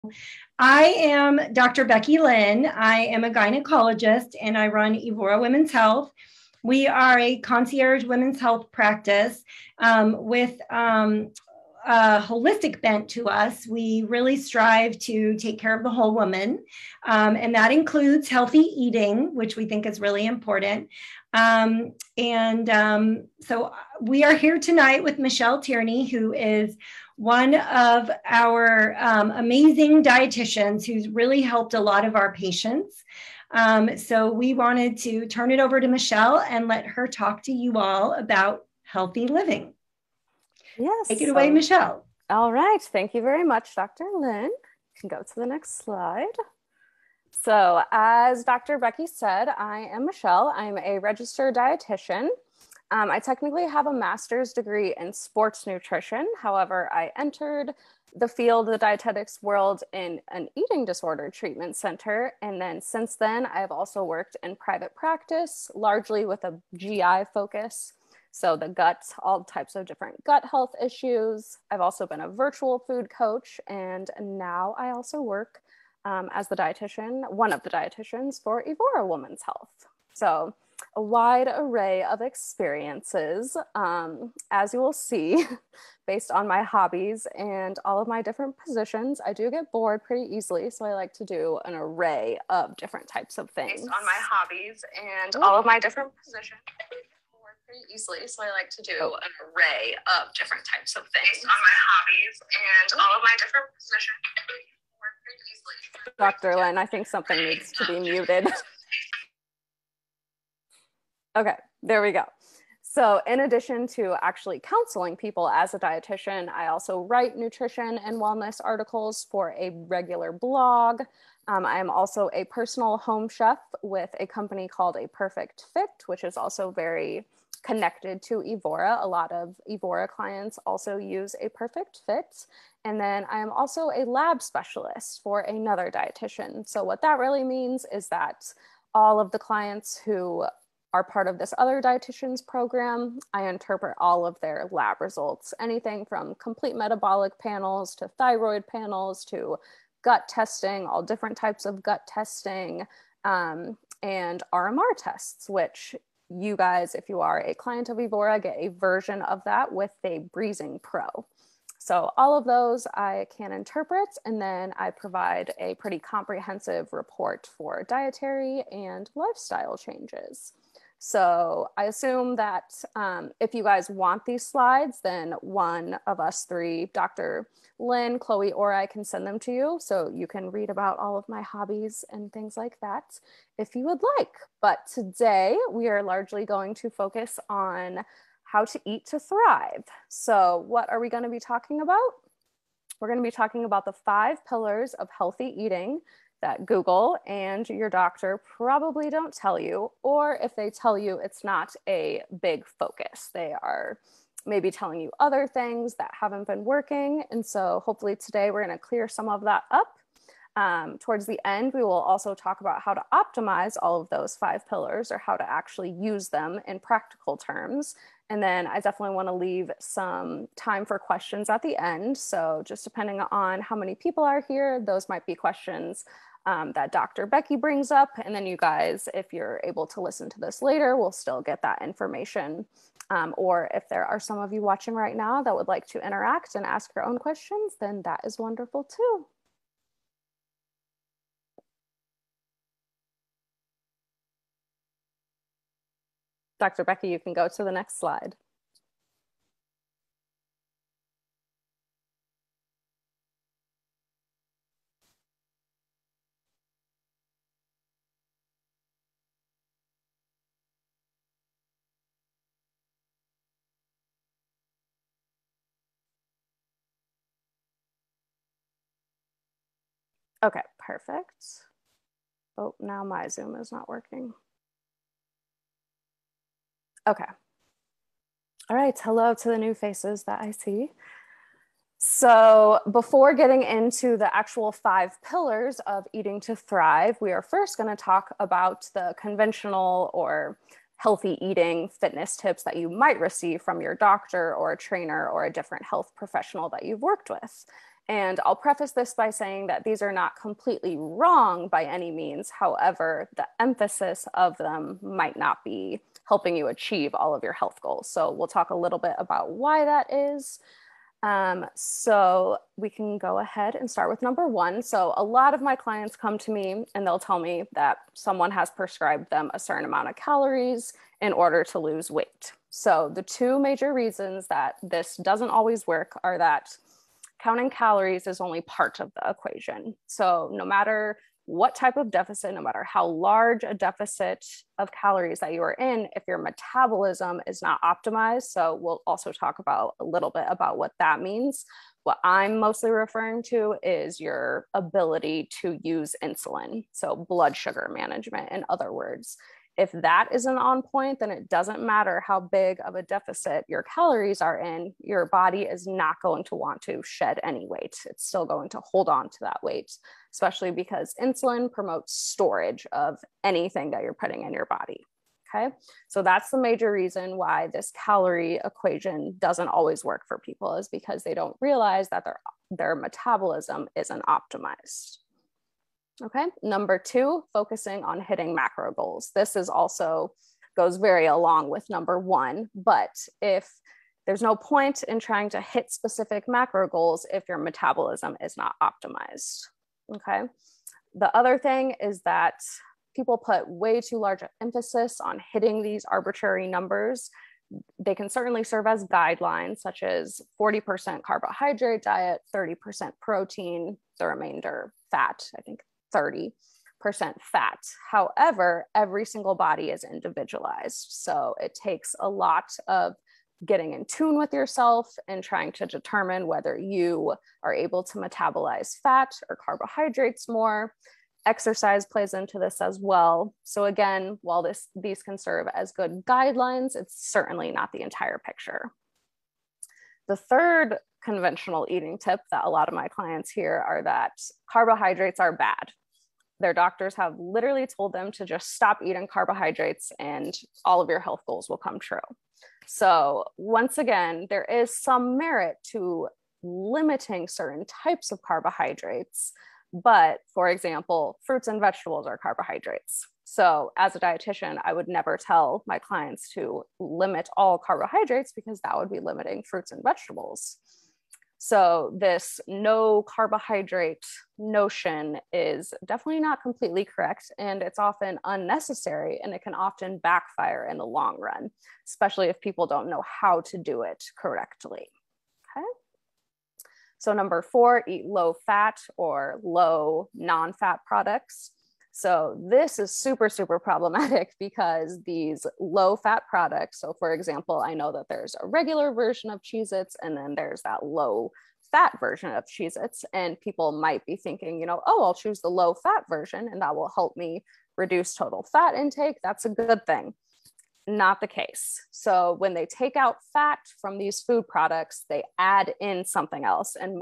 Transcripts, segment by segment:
I am Dr. Becky Lynn. I am a gynecologist and I run Evora Women's Health. We are a concierge women's health practice with a holistic bent to us. We really strive to take care of the whole woman, and that includes healthy eating, which we think is really important. So we are here tonight with Michelle Tierney, who is one of our amazing dietitians who's really helped a lot of our patients. So we wanted to turn it over to Michelle and let her talk to you all about healthy living. Yes. Take it away, Michelle. All right. Thank you very much, Dr. Lynn. You can go to the next slide. So as Dr. Becky said, I am Michelle. I'm a registered dietitian. I technically have a master's degree in sports nutrition. However, I entered the field, the dietetics world, in an eating disorder treatment center. And then since then, I've also worked in private practice, largely with a GI focus. So the gut, all types of different gut health issues. I've also been a virtual food coach. And now I also work as the dietitian, one of the dietitians for Evora Women's Health. So a wide array of experiences, as you will see, based on my hobbies and all of my different positions. I do get bored pretty easily, so I like to do an array of different types of things. Based on my hobbies and all of my different positions. Pretty easily, so I like to do an array of different types of things. Based on my hobbies and all of my different positions. Dr. Lynn, I think something needs to be muted. Okay, there we go. So in addition to actually counseling people as a dietitian, I also write nutrition and wellness articles for a regular blog. I am also a personal home chef with a company called A Perfect Fit, which is also very connected to Evora. A lot of Evora clients also use A Perfect Fit. And then I am also a lab specialist for another dietitian. So what that really means is that all of the clients who are part of this other dietitian's program, I interpret all of their lab results, anything from complete metabolic panels to thyroid panels to gut testing, all different types of gut testing, and RMR tests, which you guys, if you are a client of Evora, get a version of that with a Breezing Pro. So all of those I can interpret, and then I provide a pretty comprehensive report for dietary and lifestyle changes. So I assume that if you guys want these slides, then one of us three, Dr. Lynn, Chloe, or I can send them to you so you can read about all of my hobbies and things like that if you would like. But today we are largely going to focus on how to eat to thrive. So what are we going to be talking about? We're going to be talking about the 5 pillars of healthy eating that Google and your doctor probably don't tell you, or if they tell you, it's not a big focus. They are maybe telling you other things that haven't been working. And so hopefully today we're going to clear some of that up. Towards the end, we will also talk about how to optimize all of those 5 pillars or how to actually use them in practical terms. And then I definitely want to leave some time for questions at the end. So just depending on how many people are here, those might be questions that Dr. Becky brings up. And then you guys, if you're able to listen to this later, will still get that information. Or if there are some of you watching right now that would like to interact and ask your own questions, then that is wonderful too. Dr. Becky, you can go to the next slide. Okay, perfect. Oh, now my Zoom is not working. Okay. All right, hello to the new faces that I see. So before getting into the actual 5 pillars of eating to thrive, we are first going to talk about the conventional or healthy eating fitness tips that you might receive from your doctor or a trainer or a different health professional that you've worked with. And I'll preface this by saying that these are not completely wrong by any means. However, the emphasis of them might not be helping you achieve all of your health goals. So we'll talk a little bit about why that is. So we can go ahead and start with number one. So a lot of my clients come to me and they'll tell me that someone has prescribed them a certain amount of calories in order to lose weight. So the two major reasons that this doesn't always work are that counting calories is only part of the equation. So no matter what type of deficit, no matter how large a deficit of calories that you are in, if your metabolism is not optimized, so we'll also talk about a little bit about what that means. What I'm mostly referring to is your ability to use insulin, so blood sugar management, in other words. If that isn't on point, then it doesn't matter how big of a deficit your calories are in, your body is not going to want to shed any weight. It's still going to hold on to that weight, especially because insulin promotes storage of anything that you're putting in your body. Okay, so that's the major reason why this calorie equation doesn't always work for people, is because they don't realize that their metabolism isn't optimized. Okay, number two, focusing on hitting macro goals. This is also goes very along with number one, but if there's no point in trying to hit specific macro goals if your metabolism is not optimized. Okay, the other thing is that people put way too large emphasis on hitting these arbitrary numbers. They can certainly serve as guidelines, such as 40% carbohydrate diet, 30% protein, the remainder fat, I think 30% fat. However, every single body is individualized. So it takes a lot of getting in tune with yourself and trying to determine whether you are able to metabolize fat or carbohydrates more. Exercise plays into this as well. So again, while these can serve as good guidelines, it's certainly not the entire picture. The third conventional eating tip that a lot of my clients hear are that carbohydrates are bad. Their doctors have literally told them to just stop eating carbohydrates and all of your health goals will come true. So once again, there is some merit to limiting certain types of carbohydrates. But for example, fruits and vegetables are carbohydrates. So as a dietitian, I would never tell my clients to limit all carbohydrates because that would be limiting fruits and vegetables. So this no carbohydrate notion is definitely not completely correct, and it's often unnecessary, and it can often backfire in the long run, especially if people don't know how to do it correctly. Okay. So number four, eat low fat or low non-fat products. So this is super, super problematic because these low fat products, so for example, I know that there's a regular version of Cheez-Its and then there's that low fat version of Cheez-Its, and people might be thinking, oh, I'll choose the low fat version and that will help me reduce total fat intake. That's a good thing. Not the case. So when they take out fat from these food products, they add in something else, and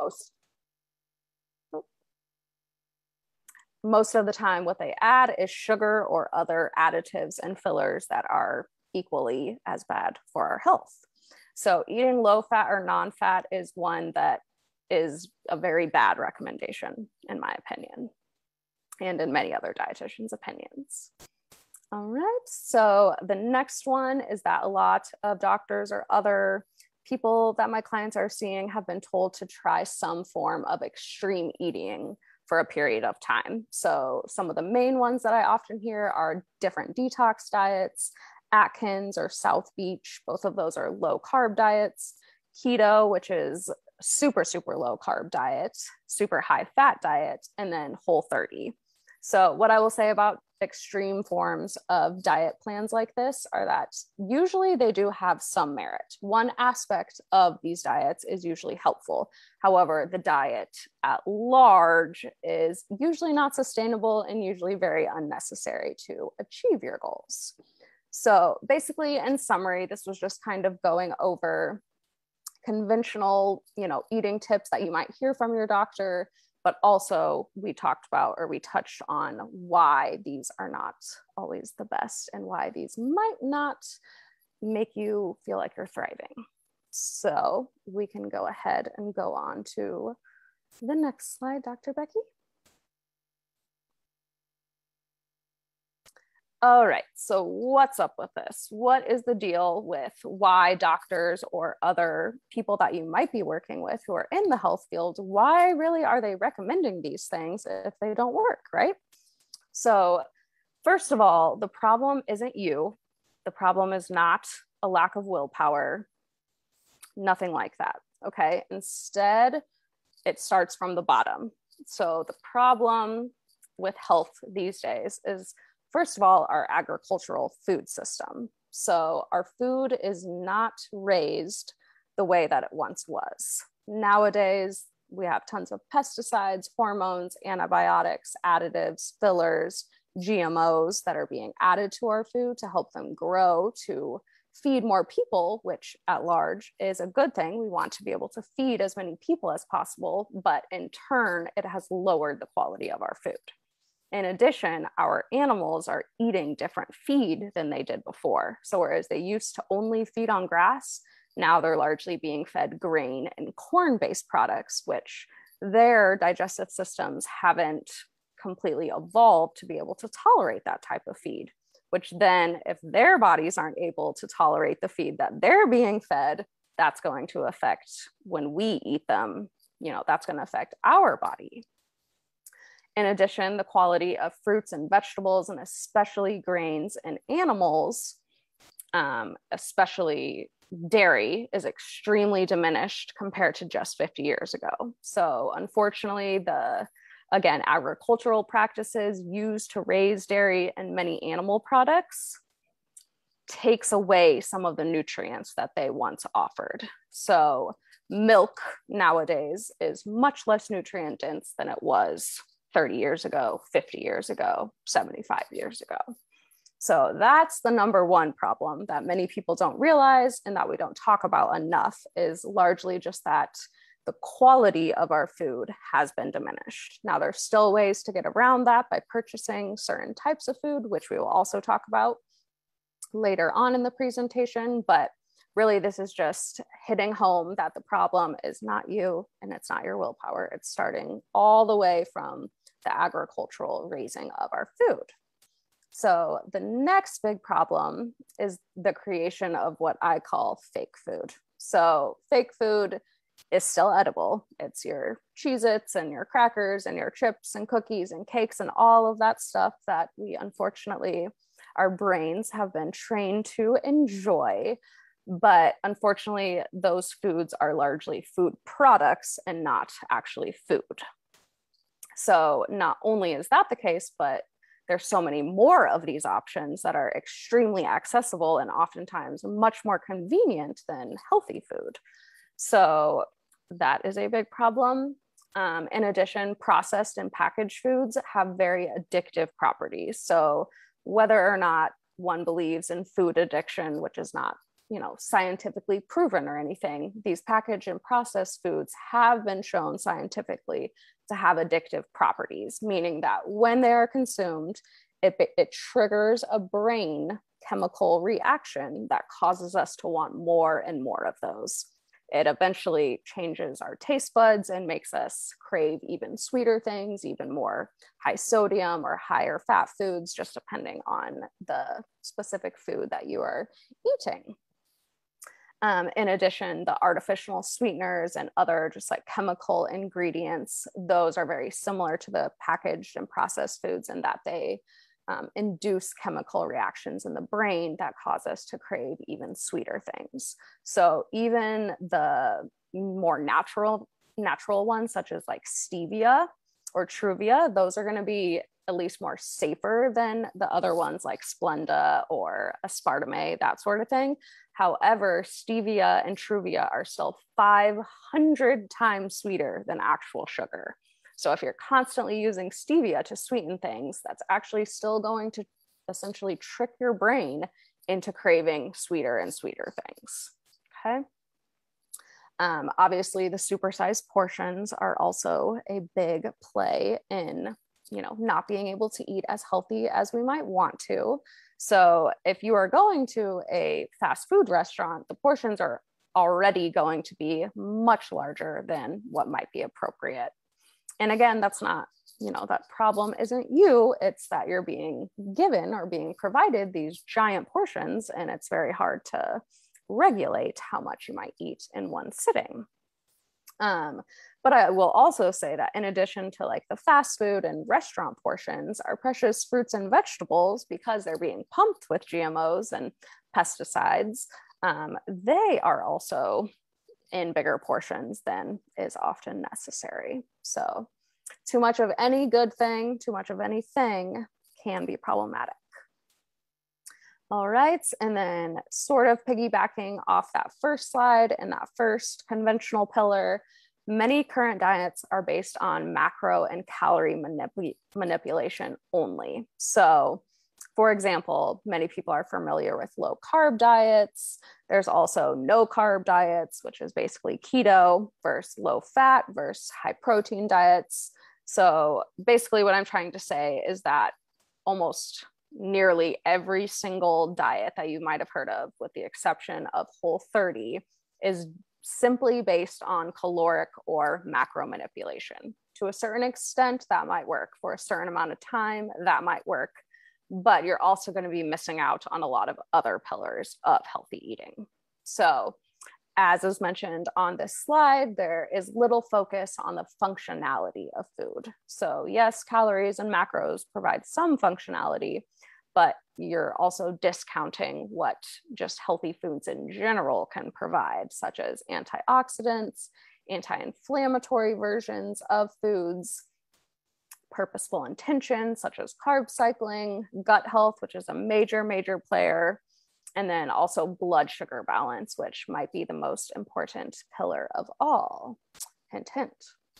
most of the time what they add is sugar or other additives and fillers that are equally as bad for our health. So eating low fat or non-fat is one that is a very bad recommendation, in my opinion, and in many other dietitians' opinions. All right, so the next one is that a lot of doctors or other people that my clients are seeing have been told to try some form of extreme eating for a period of time. So some of the main ones that I often hear are different detox diets, Atkins or South Beach. Both of those are low carb diets. Keto, which is super, super low carb diet, super high fat diet, and then Whole30. So what I will say about extreme forms of diet plans like this are that usually they do have some merit. One aspect of these diets is usually helpful. However, the diet at large is usually not sustainable and usually very unnecessary to achieve your goals. So basically, in summary, this was just kind of going over conventional, eating tips that you might hear from your doctor, but also we talked about, or we touched on, why these are not always the best and why these might not make you feel like you're thriving. So we can go ahead and go on to The next slide, Dr. Becky. All right, so what's up with this? What is the deal with why doctors or other people that you might be working with who are in the health field, why really are they recommending these things if they don't work, right? So first of all, the problem isn't you. The problem is not a lack of willpower, nothing like that, okay? Instead, it starts from the bottom. So the problem with health these days is, first of all, our agricultural food system. So our food is not raised the way that it once was. Nowadays, we have tons of pesticides, hormones, antibiotics, additives, fillers, GMOs that are being added to our food to help them grow, to feed more people, which at large is a good thing. We want to be able to feed as many people as possible, but in turn, it has lowered the quality of our food. In addition, our animals are eating different feed than they did before. So whereas they used to only feed on grass, now they're largely being fed grain and corn-based products, which their digestive systems haven't completely evolved to be able to tolerate that type of feed, which then if their bodies aren't able to tolerate the feed that they're being fed, that's going to affect when we eat them, that's going to affect our body. In addition, the quality of fruits and vegetables, and especially grains and animals, especially dairy, is extremely diminished compared to just 50 years ago. So unfortunately, again, agricultural practices used to raise dairy and many animal products takes away some of the nutrients that they once offered. So milk nowadays is much less nutrient dense than it was 30 years ago, 50 years ago, 75 years ago. So that's the number one problem that many people don't realize and that we don't talk about enough, is largely just that the quality of our food has been diminished. Now, there's still ways to get around that by purchasing certain types of food, which we will also talk about later on in the presentation, but really this is just hitting home that the problem is not you and it's not your willpower. It's starting all the way from the agricultural raising of our food. So the next big problem is the creation of what I call fake food. So fake food is still edible. It's your Cheez-Its and your crackers and your chips and cookies and cakes and all of that stuff that we unfortunately, our brains have been trained to enjoy. But unfortunately, those foods are largely food products and not actually food. So not only is that the case, but there's so many more of these options that are extremely accessible and oftentimes much more convenient than healthy food. So that is a big problem. In addition, processed and packaged foods have very addictive properties. So whether or not one believes in food addiction, which is not, scientifically proven or anything, these packaged and processed foods have been shown scientifically to have addictive properties, meaning that when they are consumed, it triggers a brain chemical reaction that causes us to want more and more of those. It eventually changes our taste buds and makes us crave even sweeter things, even more high sodium or higher fat foods, just depending on the specific food that you are eating. In addition, the artificial sweeteners and other just like chemical ingredients, those are very similar to the packaged and processed foods in that they induce chemical reactions in the brain that cause us to crave even sweeter things. So even the more natural ones, such as like stevia or Truvia, those are going to be at least more safer than the other ones like Splenda or aspartame, that sort of thing. However, stevia and Truvia are still 500 times sweeter than actual sugar. So if you're constantly using stevia to sweeten things, that's actually still going to essentially trick your brain into craving sweeter and sweeter things, okay? Obviously, the supersized portions are also a big play in, not being able to eat as healthy as we might want to. So if you are going to a fast food restaurant, the portions are already going to be much larger than what might be appropriate And again, that's not, that problem isn't you, it's that you're being given or being provided these giant portions, and it's very hard to regulate how much you might eat in one sitting. But I will also say that in addition to like the fast food and restaurant portions, our precious fruits and vegetables, because they're being pumped with GMOs and pesticides, they are also in bigger portions than is often necessary. So too much of any good thing, too much of anything can be problematic. All right, and then sort of piggybacking off that first slide and that first conventional pillar, many current diets are based on macro and calorie manipulation only. So for example, many people are familiar with low carb diets. There's also no carb diets, which is basically keto, versus low fat versus high protein diets. So basically what I'm trying to say is that almost nearly every single diet that you might have heard of, with the exception of Whole30, is simply based on caloric or macro manipulation. To a certain extent, that might work. For a certain amount of time, that might work. But you're also going to be missing out on a lot of other pillars of healthy eating. So as is mentioned on this slide, there is little focus on the functionality of food. So yes, calories and macros provide some functionality, but you're also discounting what just healthy foods in general can provide, such as antioxidants, anti-inflammatory versions of foods, purposeful intention, such as carb cycling, gut health, which is a major, major player, and then also blood sugar balance, which might be the most important pillar of all. Hint, hint.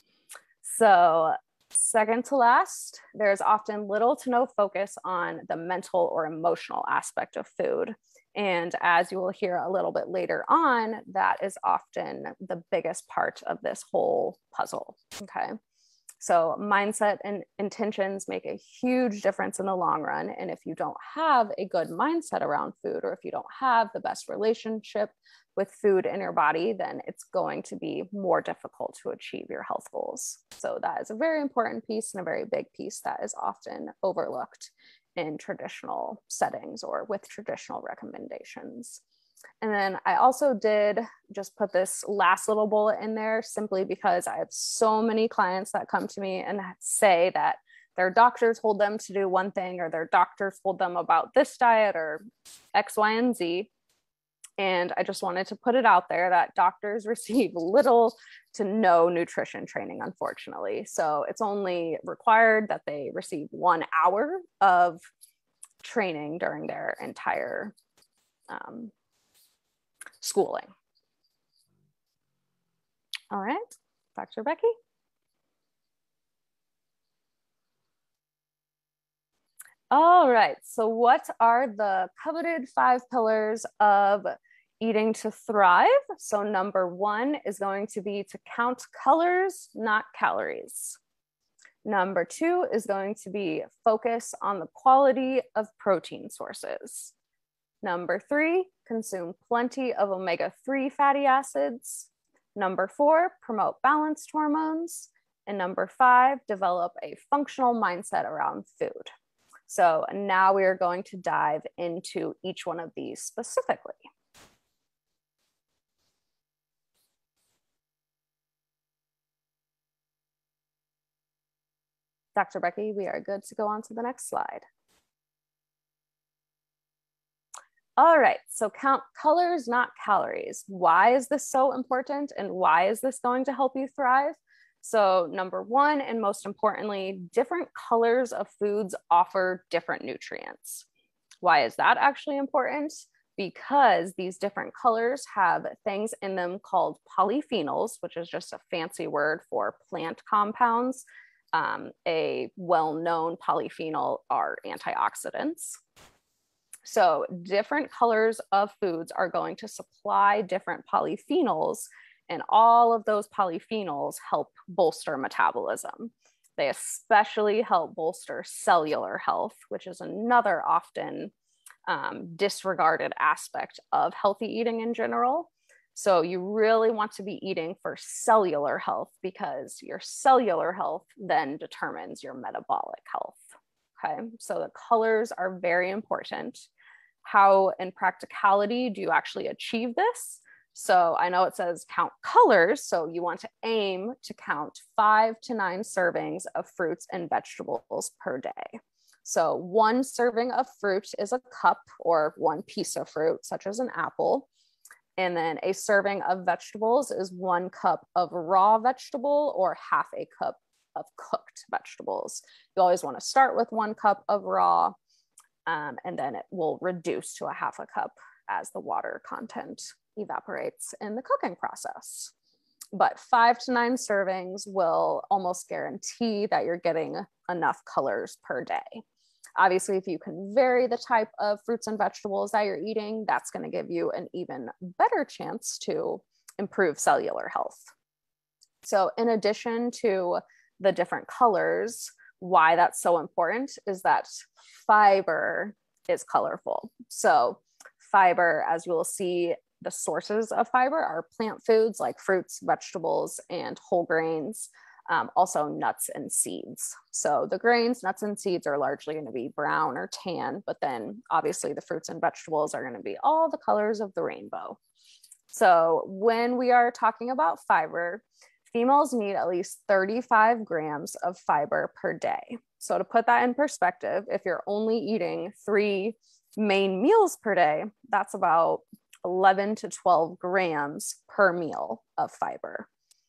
So second to last, there's often little to no focus on the mental or emotional aspect of food. And as you will hear a little bit later on, that is often the biggest part of this whole puzzle, okay? So mindset and intentions make a huge difference in the long run. And if you don't have a good mindset around food, or if you don't have the best relationship with food in your body, then it's going to be more difficult to achieve your health goals. So that is a very important piece and a very big piece that is often overlooked in traditional settings or with traditional recommendations. And then I also did just put this last little bullet in there simply because I have so many clients that come to me and say that their doctor told them to do one thing, or their doctor told them about this diet or X, Y, and Z. And I just wanted to put it out there that doctors receive little to no nutrition training, unfortunately. So it's only required that they receive 1 hour of training during their entire schooling. All right, Dr. Becky. All right, so what are the coveted 5 pillars of eating to thrive? So number 1 is going to be to count colors, not calories. Number 2 is going to be focus on the quality of protein sources. Number 3, consume plenty of omega-3 fatty acids. Number 4, promote balanced hormones. And number 5, develop a functional mindset around food. So now we are going to dive into each one of these specifically. Dr. Becky, we are good to go on to the next slide. All right, so count colors, not calories. Why is this so important, and why is this going to help you thrive? So number 1, and most importantly, different colors of foods offer different nutrients. Why is that actually important? Because these different colors have things in them called polyphenols, which is just a fancy word for plant compounds. A well-known polyphenol are antioxidants. So different colors of foods are going to supply different polyphenols, and all of those polyphenols help bolster metabolism. They especially help bolster cellular health, which is another often disregarded aspect of healthy eating in general. So you really want to be eating for cellular health, because your cellular health then determines your metabolic health. Okay, so the colors are very important. How in practicality do you actually achieve this? So I know it says count colors, so you want to aim to count 5 to 9 servings of fruits and vegetables per day. So 1 serving of fruit is a cup or 1 piece of fruit, such as an apple. And then a serving of vegetables is 1 cup of raw vegetable or half a cup of cooked vegetables. You always want to start with 1 cup of raw, and then it will reduce to a half a cup as the water content evaporates in the cooking process. But 5 to 9 servings will almost guarantee that you're getting enough colors per day. Obviously, if you can vary the type of fruits and vegetables that you're eating, that's going to give you an even better chance to improve cellular health. So in addition to the different colors, why that's so important is that fiber is colorful. So fiber, as you will see, the sources of fiber are plant foods like fruits, vegetables, and whole grains, also nuts and seeds. So the grains, nuts, and seeds are largely going to be brown or tan, but then obviously the fruits and vegetables are going to be all the colors of the rainbow. So when we are talking about fiber, females need at least 35 grams of fiber per day. So to put that in perspective, if you're only eating 3 main meals per day, that's about 11 to 12 grams per meal of fiber.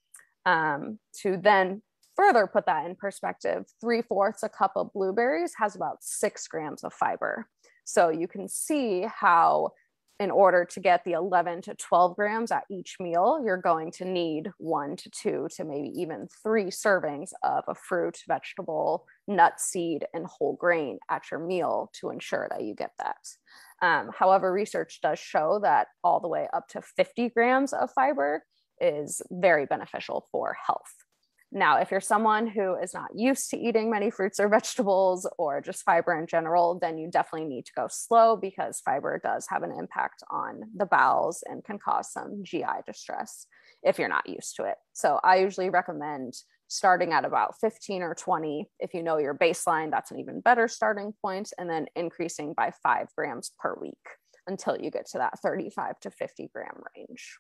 To then further put that in perspective, 3/4 a cup of blueberries has about 6 grams of fiber. So you can see how in order to get the 11 to 12 grams at each meal, you're going to need 1 to 2 to maybe even 3 servings of a fruit, vegetable, nut, seed, and whole grain at your meal to ensure that you get that. However, research does show that all the way up to 50 grams of fiber is very beneficial for health. Now, if you're someone who is not used to eating many fruits or vegetables or just fiber in general, then you definitely need to go slow, because fiber does have an impact on the bowels and can cause some GI distress if you're not used to it. So I usually recommend starting at about 15 or 20. If you know your baseline, that's an even better starting point, and then increasing by 5 grams per week until you get to that 35 to 50 gram range.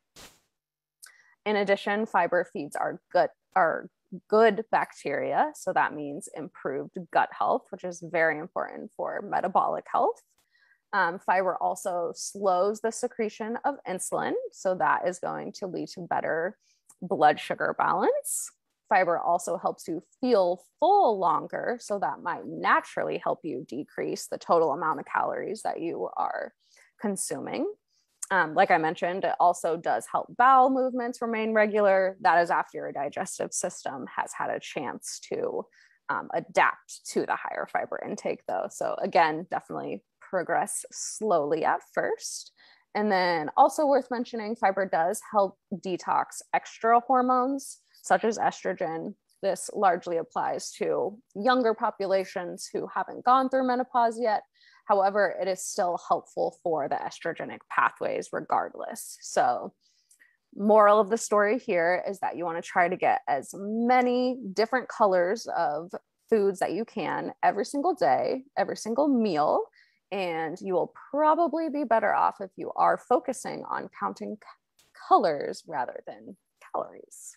In addition, fiber feeds our good bacteria. So that means improved gut health, which is very important for metabolic health. Fiber also slows the secretion of insulin. So that is going to lead to better blood sugar balance. Fiber also helps you feel full longer. So that might naturally help you decrease the total amount of calories that you are consuming. Like I mentioned, it also does help bowel movements remain regular. That is after your digestive system has had a chance to adapt to the higher fiber intake, though. So again, definitely progress slowly at first. And then also worth mentioning, fiber does help detox extra hormones, such as estrogen. This largely applies to younger populations who haven't gone through menopause yet. However, it is still helpful for the estrogenic pathways regardless. So moral of the story here is that you want to try to get as many different colors of foods that you can every single day, every single meal, and you will probably be better off if you are focusing on counting colors rather than calories.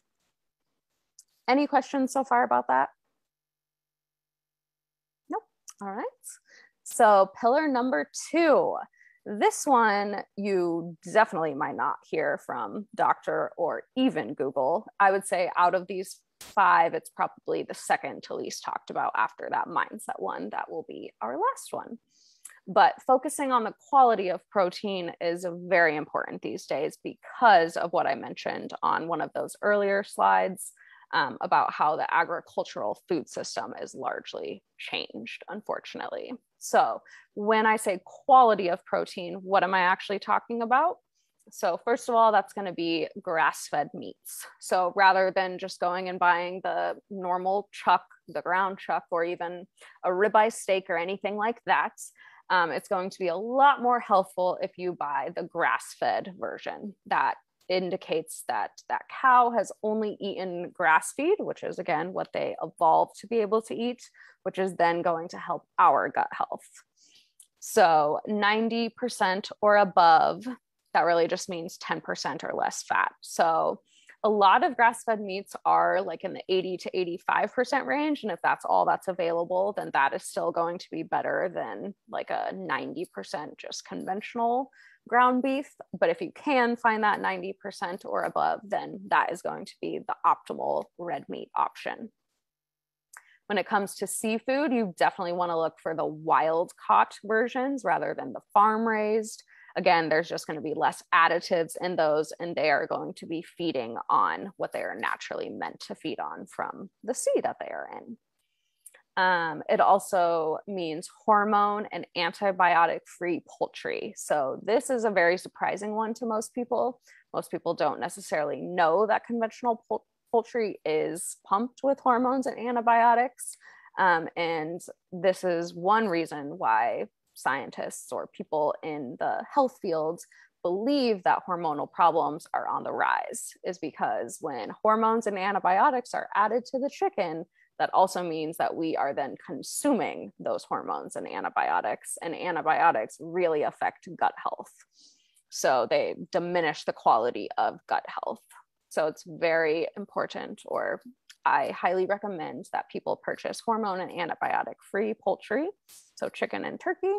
Any questions so far about that? Nope. All right. So pillar number 2, this one you definitely might not hear from doctor or even Google. I would say out of these 5, it's probably the second to least talked about after that mindset one. That will be our last one. But focusing on the quality of protein is very important these days because of what I mentioned on one of those earlier slides. About how the agricultural food system is largely changed, unfortunately. So when I say quality of protein, what am I actually talking about? So first of all, that's going to be grass-fed meats. So rather than just going and buying the normal chuck, the ground chuck, or even a ribeye steak or anything like that, it's going to be a lot more helpful if you buy the grass-fed version that indicates that that cow has only eaten grass feed, which is again what they evolved to be able to eat, which is then going to help our gut health. So 90% or above, that really just means 10% or less fat. So a lot of grass-fed meats are like in the 80 to 85% range. And if that's all that's available, then that is still going to be better than like a 90% just conventional ground beef. But if you can find that 90% or above, then that is going to be the optimal red meat option. When it comes to seafood, you definitely want to look for the wild caught versions rather than the farm raised. Again, there's just going to be less additives in those, and they are going to be feeding on what they are naturally meant to feed on from the sea that they are in. It also means hormone and antibiotic-free poultry. So this is a very surprising one to most people. Most people don't necessarily know that conventional poultry is pumped with hormones and antibiotics. And this is one reason why scientists or people in the health fields believe that hormonal problems are on the rise, is because when hormones and antibiotics are added to the chicken, that also means that we are then consuming those hormones and antibiotics really affect gut health. So they diminish the quality of gut health. So it's very important, or I highly recommend that people purchase hormone and antibiotic-free poultry, so chicken and turkey.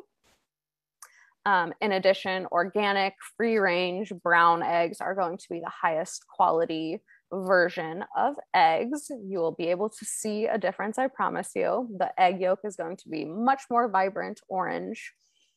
In addition, organic, free-range brown eggs are going to be the highest quality version of eggs. You will be able to see a difference, I promise you. The egg yolk is going to be much more vibrant orange.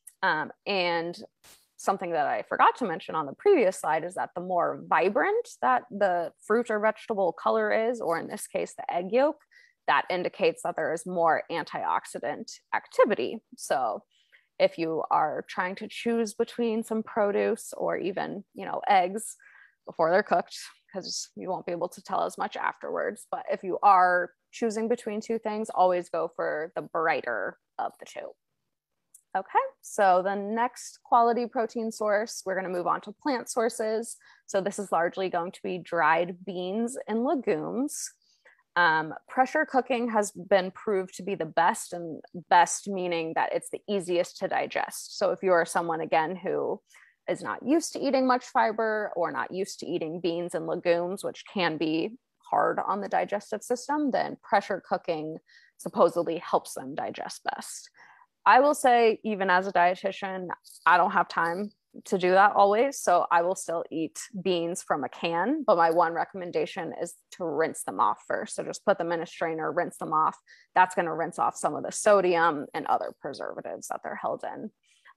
And something that I forgot to mention on the previous slide is that the more vibrant that the fruit or vegetable color is, or in this case, the egg yolk, that indicates that there is more antioxidant activity. So if you are trying to choose between some produce or even, eggs before they're cooked, because you won't be able to tell as much afterwards, but if you are choosing between two things, always go for the brighter of the two. Okay, so the next quality protein source, we're going to move on to plant sources. So this is largely going to be dried beans and legumes. Pressure cooking has been proved to be the best, and best meaning that it's the easiest to digest. So if you are someone, again, who is not used to eating much fiber or not used to eating beans and legumes, which can be hard on the digestive system, then pressure cooking supposedly helps them digest best. I will say, even as a dietitian, I don't have time to do that always. So I will still eat beans from a can, but my one recommendation is to rinse them off first. So just put them in a strainer, rinse them off. That's going to rinse off some of the sodium and other preservatives that they're held in.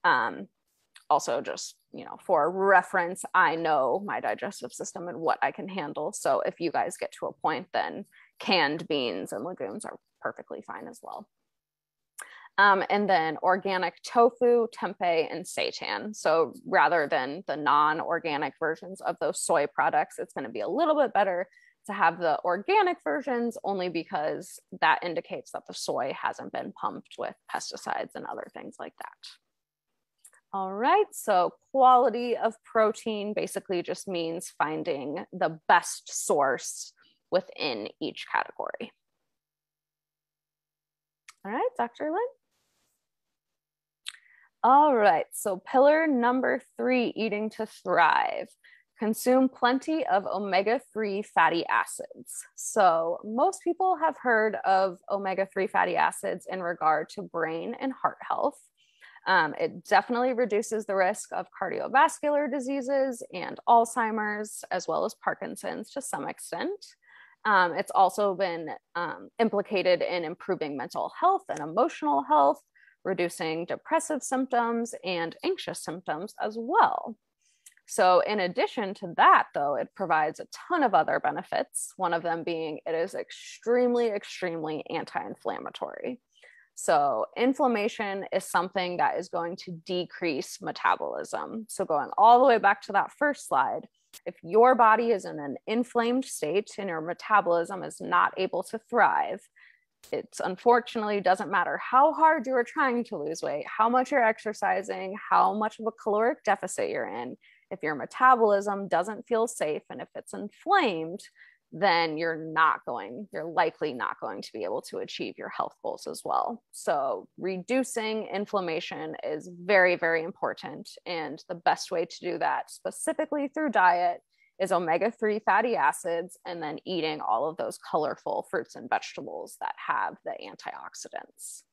Also, just, for reference, I know my digestive system and what I can handle. So if you guys get to a point, then canned beans and legumes are perfectly fine as well. And then organic tofu, tempeh, and seitan. So rather than the non-organic versions of those soy products, it's going to be a little bit better to have the organic versions, only because that indicates that the soy hasn't been pumped with pesticides and other things like that. All right, so quality of protein basically just means finding the best source within each category. All right, Dr. Lynn. All right, so pillar number 3, eating to thrive. Consume plenty of omega-3 fatty acids. So most people have heard of omega-3 fatty acids in regard to brain and heart health. It definitely reduces the risk of cardiovascular diseases and Alzheimer's, as well as Parkinson's to some extent. It's also been implicated in improving mental health and emotional health, reducing depressive symptoms and anxious symptoms as well. So in addition to that, though, it provides a ton of other benefits, one of them being it is extremely, extremely anti-inflammatory. So inflammation is something that is going to decrease metabolism. So going all the way back to that first slide, if your body is in an inflamed state and your metabolism is not able to thrive, it unfortunately doesn't matter how hard you are trying to lose weight, how much you're exercising, how much of a caloric deficit you're in. If your metabolism doesn't feel safe and if it's inflamed, then you're likely not going to be able to achieve your health goals as well. So reducing inflammation is very, very important. And the best way to do that specifically through diet is omega-3 fatty acids, and then eating all of those colorful fruits and vegetables that have the antioxidants.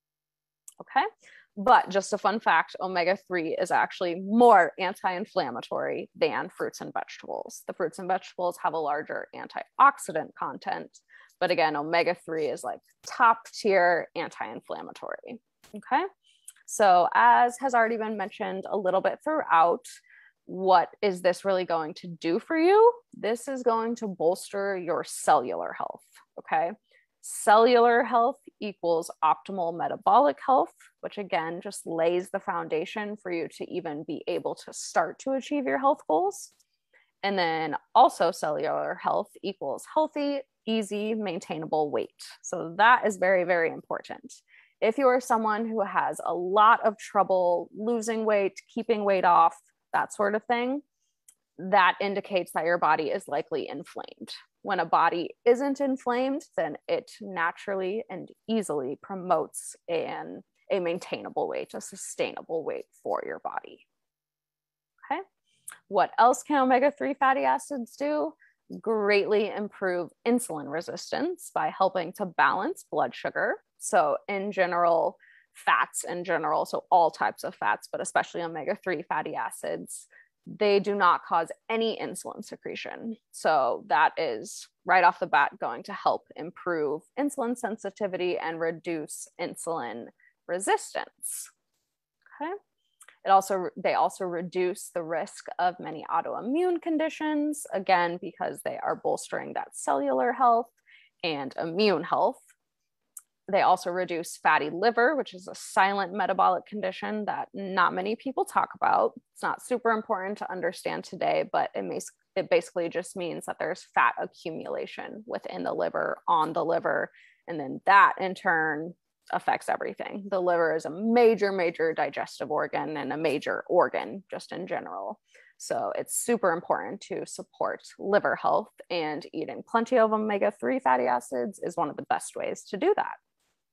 Okay. But just a fun fact, omega-3 is actually more anti-inflammatory than fruits and vegetables. The fruits and vegetables have a larger antioxidant content, but again, omega-3 is like top tier anti-inflammatory. Okay. So as has already been mentioned a little bit throughout, what is this really going to do for you? This is going to bolster your cellular health. Okay. Cellular health equals optimal metabolic health, which again just lays the foundation for you to even be able to start to achieve your health goals. And then also cellular health equals healthy, easy, maintainable weight. So that is very, very important. If you are someone who has a lot of trouble losing weight, keeping weight off, that sort of thing, that indicates that your body is likely inflamed. When a body isn't inflamed, then it naturally and easily promotes a maintainable weight, a sustainable weight for your body. Okay. What else can omega-3 fatty acids do? Greatly improve insulin resistance by helping to balance blood sugar. So in general, fats in general, so all types of fats, but especially omega-3 fatty acids, they do not cause any insulin secretion. So that is right off the bat going to help improve insulin sensitivity and reduce insulin resistance. Okay. They also reduce the risk of many autoimmune conditions, again, because they are bolstering that cellular health and immune health. They also reduce fatty liver, which is a silent metabolic condition that not many people talk about. It's not super important to understand today, but it basically just means that there's fat accumulation within the liver, on the liver, and then that in turn affects everything. The liver is a major, major digestive organ and a major organ just in general. So it's super important to support liver health, and eating plenty of omega-3 fatty acids is one of the best ways to do that.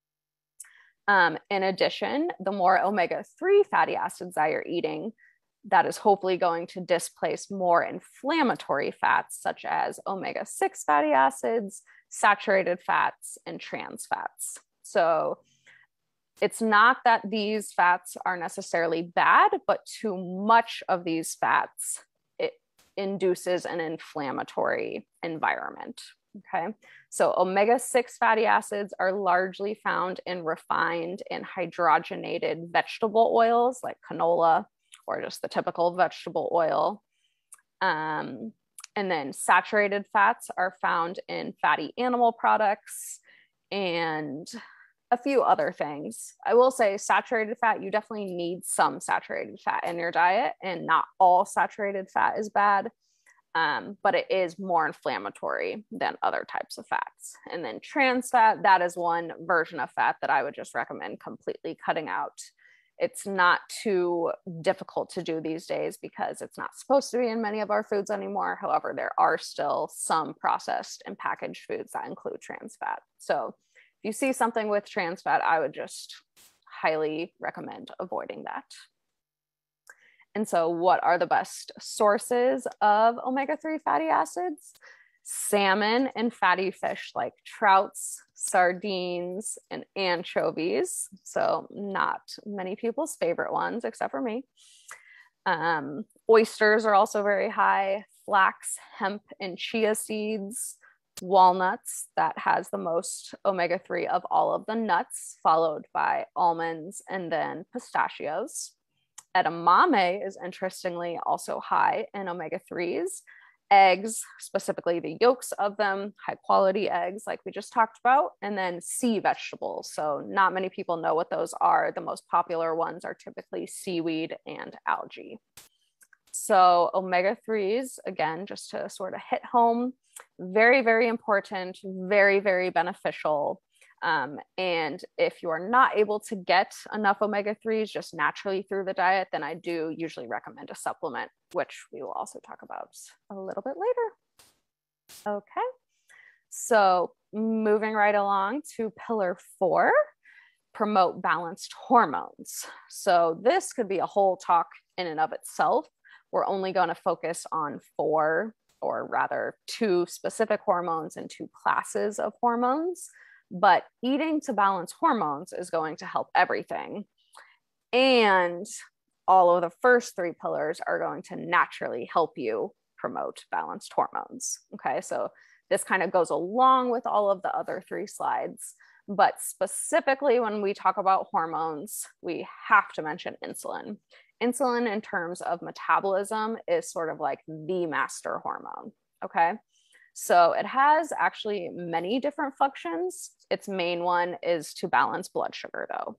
In addition, the more omega-3 fatty acids that you're eating, that is hopefully going to displace more inflammatory fats, such as omega-6 fatty acids, saturated fats, and trans fats. So it's not that these fats are necessarily bad, but too much of these fats, it induces an inflammatory environment. Okay, so omega-6 fatty acids are largely found in refined and hydrogenated vegetable oils like canola or just the typical vegetable oil. And then saturated fats are found in fatty animal products and a few other things. I will say saturated fat, you definitely need some saturated fat in your diet, and not all saturated fat is bad. But it is more inflammatory than other types of fats. And then trans fat, that is one version of fat that I would just recommend completely cutting out. It's not too difficult to do these days because it's not supposed to be in many of our foods anymore. However, there are still some processed and packaged foods that include trans fat. So if you see something with trans fat, I would just highly recommend avoiding that. And so what are the best sources of omega-3 fatty acids? Salmon and fatty fish like trouts, sardines, and anchovies. So not many people's favorite ones, except for me. Oysters are also very high. Flax, hemp, and chia seeds. Walnuts, that has the most omega-3 of all of the nuts, followed by almonds and then pistachios. Edamame is interestingly also high in omega-3s. Eggs, specifically the yolks of them, high quality eggs like we just talked about, and then sea vegetables. So not many people know what those are. The most popular ones are typically seaweed and algae. So omega-3s, again, just to sort of hit home, very, very important, very, very beneficial. And if you're not able to get enough omega-3s just naturally through the diet, then I do usually recommend a supplement, which we will also talk about a little bit later. Okay, so moving right along to pillar 4, promote balanced hormones. So this could be a whole talk in and of itself. We're only going to focus on 4, or rather 2 specific hormones and 2 classes of hormones. But eating to balance hormones is going to help everything. And all of the first 3 pillars are going to naturally help you promote balanced hormones. Okay, so this kind of goes along with all of the other 3 slides. But specifically, when we talk about hormones, we have to mention insulin. Insulin, in terms of metabolism, is sort of like the master hormone. Okay, so it has actually many different functions. Its main one is to balance blood sugar, though.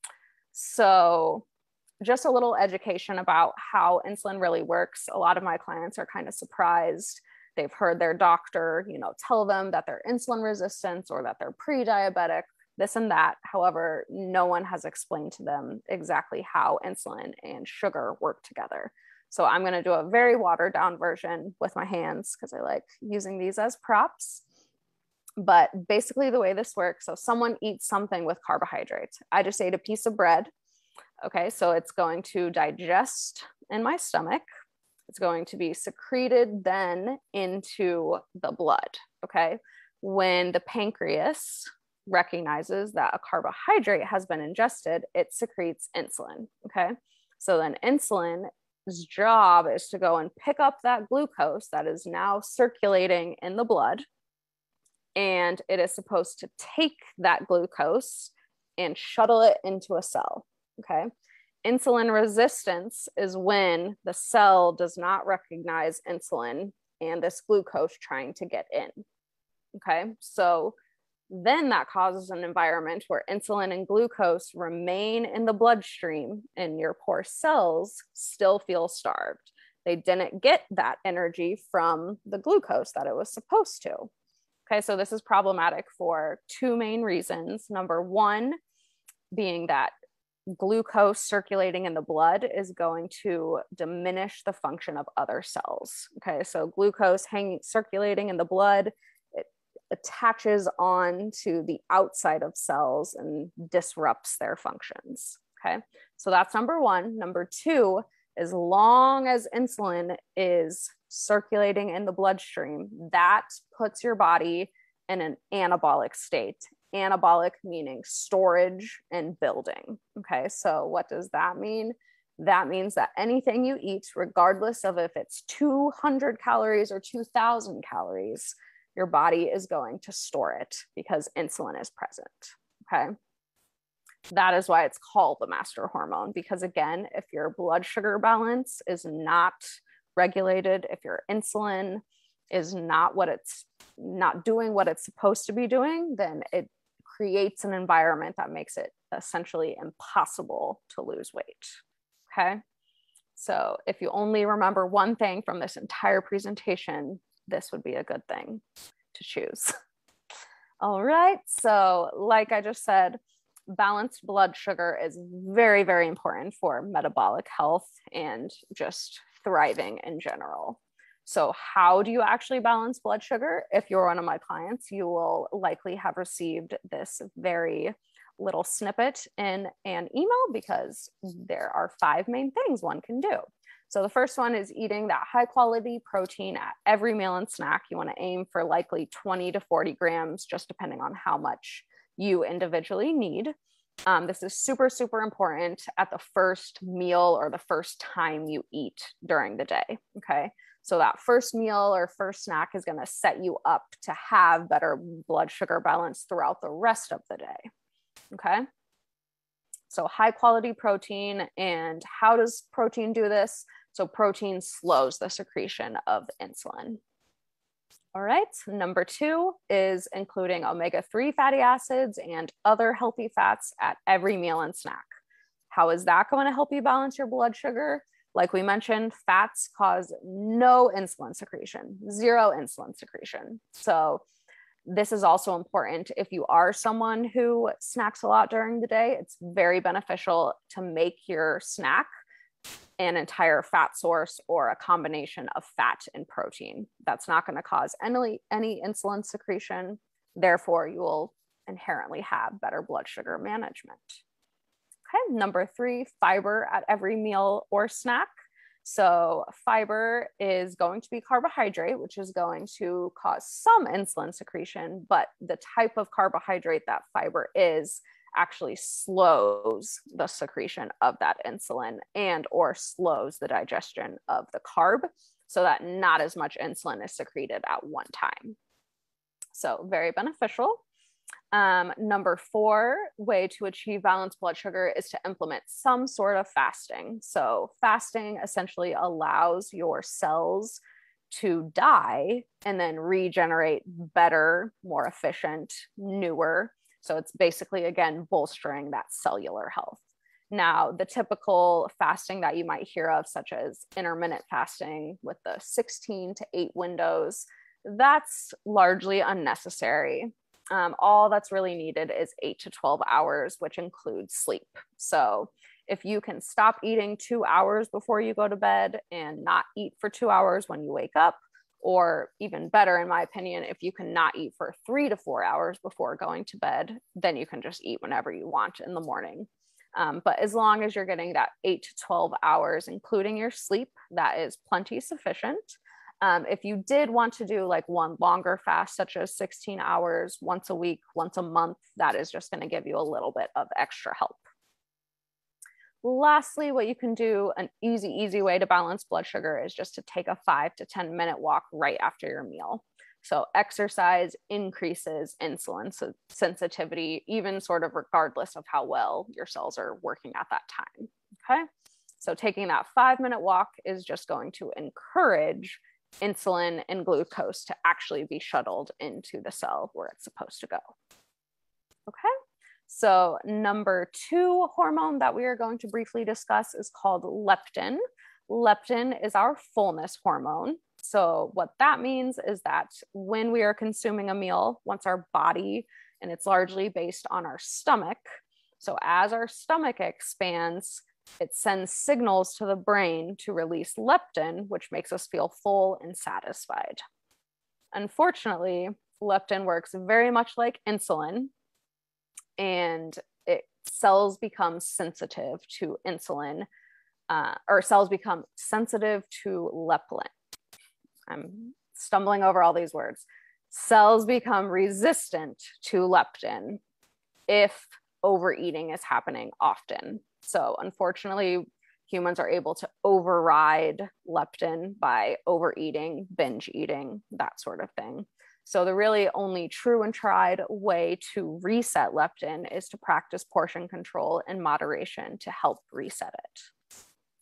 So just a little education about how insulin really works. A lot of my clients are kind of surprised. They've heard their doctor, tell them that they're insulin resistant or that they're pre-diabetic, this and that. However, no one has explained to them exactly how insulin and sugar work together. So I'm going to do a very watered down version with my hands because I like using these as props. But basically the way this works, so someone eats something with carbohydrates. I just ate a piece of bread. Okay, so it's going to digest in my stomach. It's going to be secreted then into the blood. Okay, when the pancreas recognizes that a carbohydrate has been ingested, it secretes insulin. Okay, so then insulin's job is to go and pick up that glucose that is now circulating in the blood. And it is supposed to take that glucose and shuttle it into a cell. Okay. Insulin resistance is when the cell does not recognize insulin and this glucose trying to get in. Okay. So then that causes an environment where insulin and glucose remain in the bloodstream and your poor cells still feel starved. They didn't get that energy from the glucose that it was supposed to. Okay, so this is problematic for 2 main reasons. Number 1 being that glucose circulating in the blood is going to diminish the function of other cells. Okay, so glucose circulating in the blood, it attaches on to the outside of cells and disrupts their functions. Okay, so that's number 1. Number 2, as long as insulin is circulating in the bloodstream, that puts your body in an anabolic state. Anabolic meaning storage and building. Okay, so what does that mean? That means that anything you eat, regardless of if it's 200 calories or 2,000 calories, your body is going to store it because insulin is present. Okay, that is why it's called the master hormone, because again, if your blood sugar balance is not regulated, if your insulin is not doing what it's supposed to be doing, then it creates an environment that makes it essentially impossible to lose weight. Okay, so if you only remember one thing from this entire presentation, this would be a good thing to choose. All right, so like I just said, balanced blood sugar is very, very important for metabolic health and just thriving in general. So how do you actually balance blood sugar? If you're one of my clients, you will likely have received this very little snippet in an email because there are 5 main things one can do. So the first one is eating that high quality protein at every meal and snack. You want to aim for likely 20 to 40 grams, just depending on how much you individually need. This is super, super important at the first meal or the first time you eat during the day. Okay, so that first meal or first snack is going to set you up to have better blood sugar balance throughout the rest of the day. Okay, so high quality protein. And how does protein do this? So protein slows the secretion of insulin. All right, number 2 is including omega-3 fatty acids and other healthy fats at every meal and snack. How is that going to help you balance your blood sugar? Like we mentioned, fats cause no insulin secretion, 0 insulin secretion. So This is also important if you are someone who snacks a lot during the day. It's very beneficial to make your snack an entire fat source or a combination of fat and protein. That's not going to cause any insulin secretion. Therefore, you will inherently have better blood sugar management. Okay, number 3, fiber at every meal or snack. So fiber is going to be carbohydrate, which is going to cause some insulin secretion, but the type of carbohydrate that fiber is actually slows the secretion of that insulin and or slows the digestion of the carb so that not as much insulin is secreted at one time. So very beneficial. Number 4 way to achieve balanced blood sugar is to implement some sort of fasting. So fasting essentially allows your cells to die and then regenerate better, more efficient, newer. So it's basically, again, bolstering that cellular health. Now, the typical fasting that you might hear of, such as intermittent fasting with the 16 to 8 windows, that's largely unnecessary. All that's really needed is 8 to 12 hours, which includes sleep. So if you can stop eating 2 hours before you go to bed and not eat for 2 hours when you wake up, or even better, in my opinion, if you can not eat for 3 to 4 hours before going to bed, then you can just eat whenever you want in the morning. But as long as you're getting that 8 to 12 hours, including your sleep, that is plenty sufficient. If you did want to do like one longer fast, such as 16 hours once a week, once a month, that is just going to give you a little bit of extra help. Lastly, what you can do, an easy way to balance blood sugar is just to take a 5 to 10 minute walk right after your meal. So exercise increases insulin sensitivity, even sort of regardless of how well your cells are working at that time. Okay. So taking that 5-minute walk is just going to encourage insulin and glucose to actually be shuttled into the cell where it's supposed to go. Okay. So number 2 hormone that we are going to briefly discuss is called leptin. Leptin is our fullness hormone. So what that means is that when we are consuming a meal, once our body, and it's largely based on our stomach, so as our stomach expands, it sends signals to the brain to release leptin, which makes us feel full and satisfied. Unfortunately, leptin works very much like insulin, and cells become sensitive to insulin, or cells become sensitive to leptin. I'm stumbling over all these words. Cells become resistant to leptin if overeating is happening often. So unfortunately, humans are able to override leptin by overeating, binge eating, that sort of thing. So the really only true and tried way to reset leptin is to practice portion control and moderation to help reset it.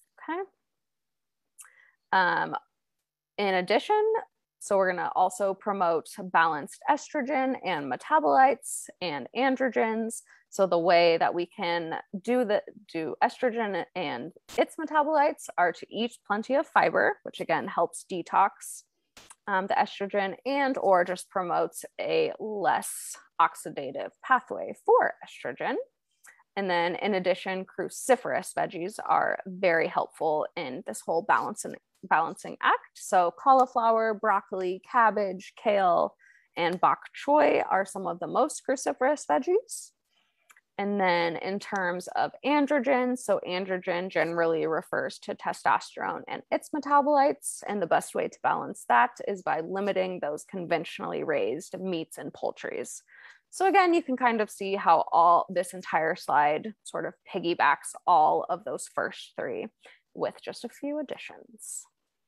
Okay. In addition, so we're going to also promote balanced estrogen and metabolites and androgens. So the way that we can do estrogen and its metabolites are to eat plenty of fiber, which again helps detox the estrogen and or just promotes a less oxidative pathway for estrogen. And then in addition, cruciferous veggies are very helpful in this whole balancing act. So cauliflower, broccoli, cabbage, kale, and bok choy are some of the most cruciferous veggies. And then in terms of androgen, so androgen generally refers to testosterone and its metabolites. And the best way to balance that is by limiting those conventionally raised meats and poultries. So again, you can kind of see how all this entire slide sort of piggybacks all of those first 3 with just a few additions.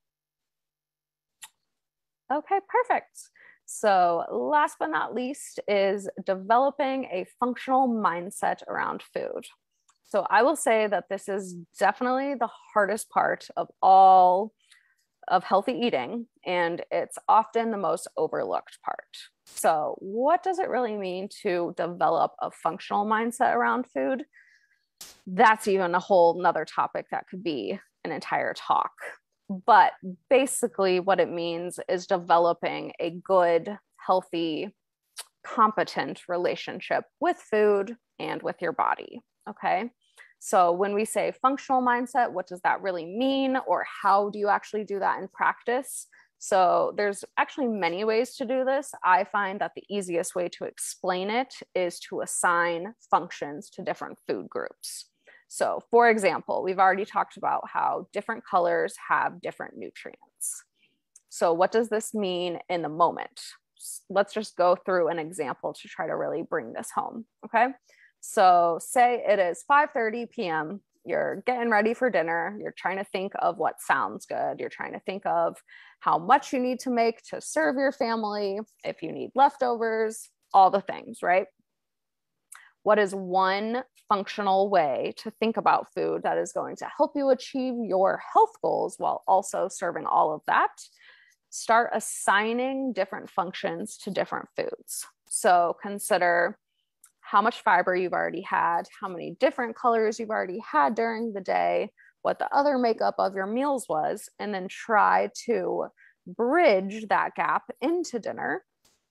Okay, perfect. So last but not least is developing a functional mindset around food. So I will say that this is definitely the hardest part of all of healthy eating, and it's often the most overlooked part. So what does it really mean to develop a functional mindset around food? That's even a whole nother topic that could be an entire talk. But basically what it means is developing a good, healthy competent relationship with food and with your body. Okay. So when we say functional mindset, what does that really mean? Or how do you actually do that in practice? So there's actually many ways to do this. I find that the easiest way to explain it is to assign functions to different food groups. So for example, we've already talked about how different colors have different nutrients. So what does this mean in the moment? Let's just go through an example to try to really bring this home, okay? So say it is 5:30 p.m., you're getting ready for dinner, you're trying to think of what sounds good, you're trying to think of how much you need to make to serve your family, if you need leftovers, all the things, right? What is one functional way to think about food that is going to help you achieve your health goals while also serving all of that? Start assigning different functions to different foods. So consider how much fiber you've already had, how many different colors you've already had during the day, what the other makeup of your meals was, and then try to bridge that gap into dinner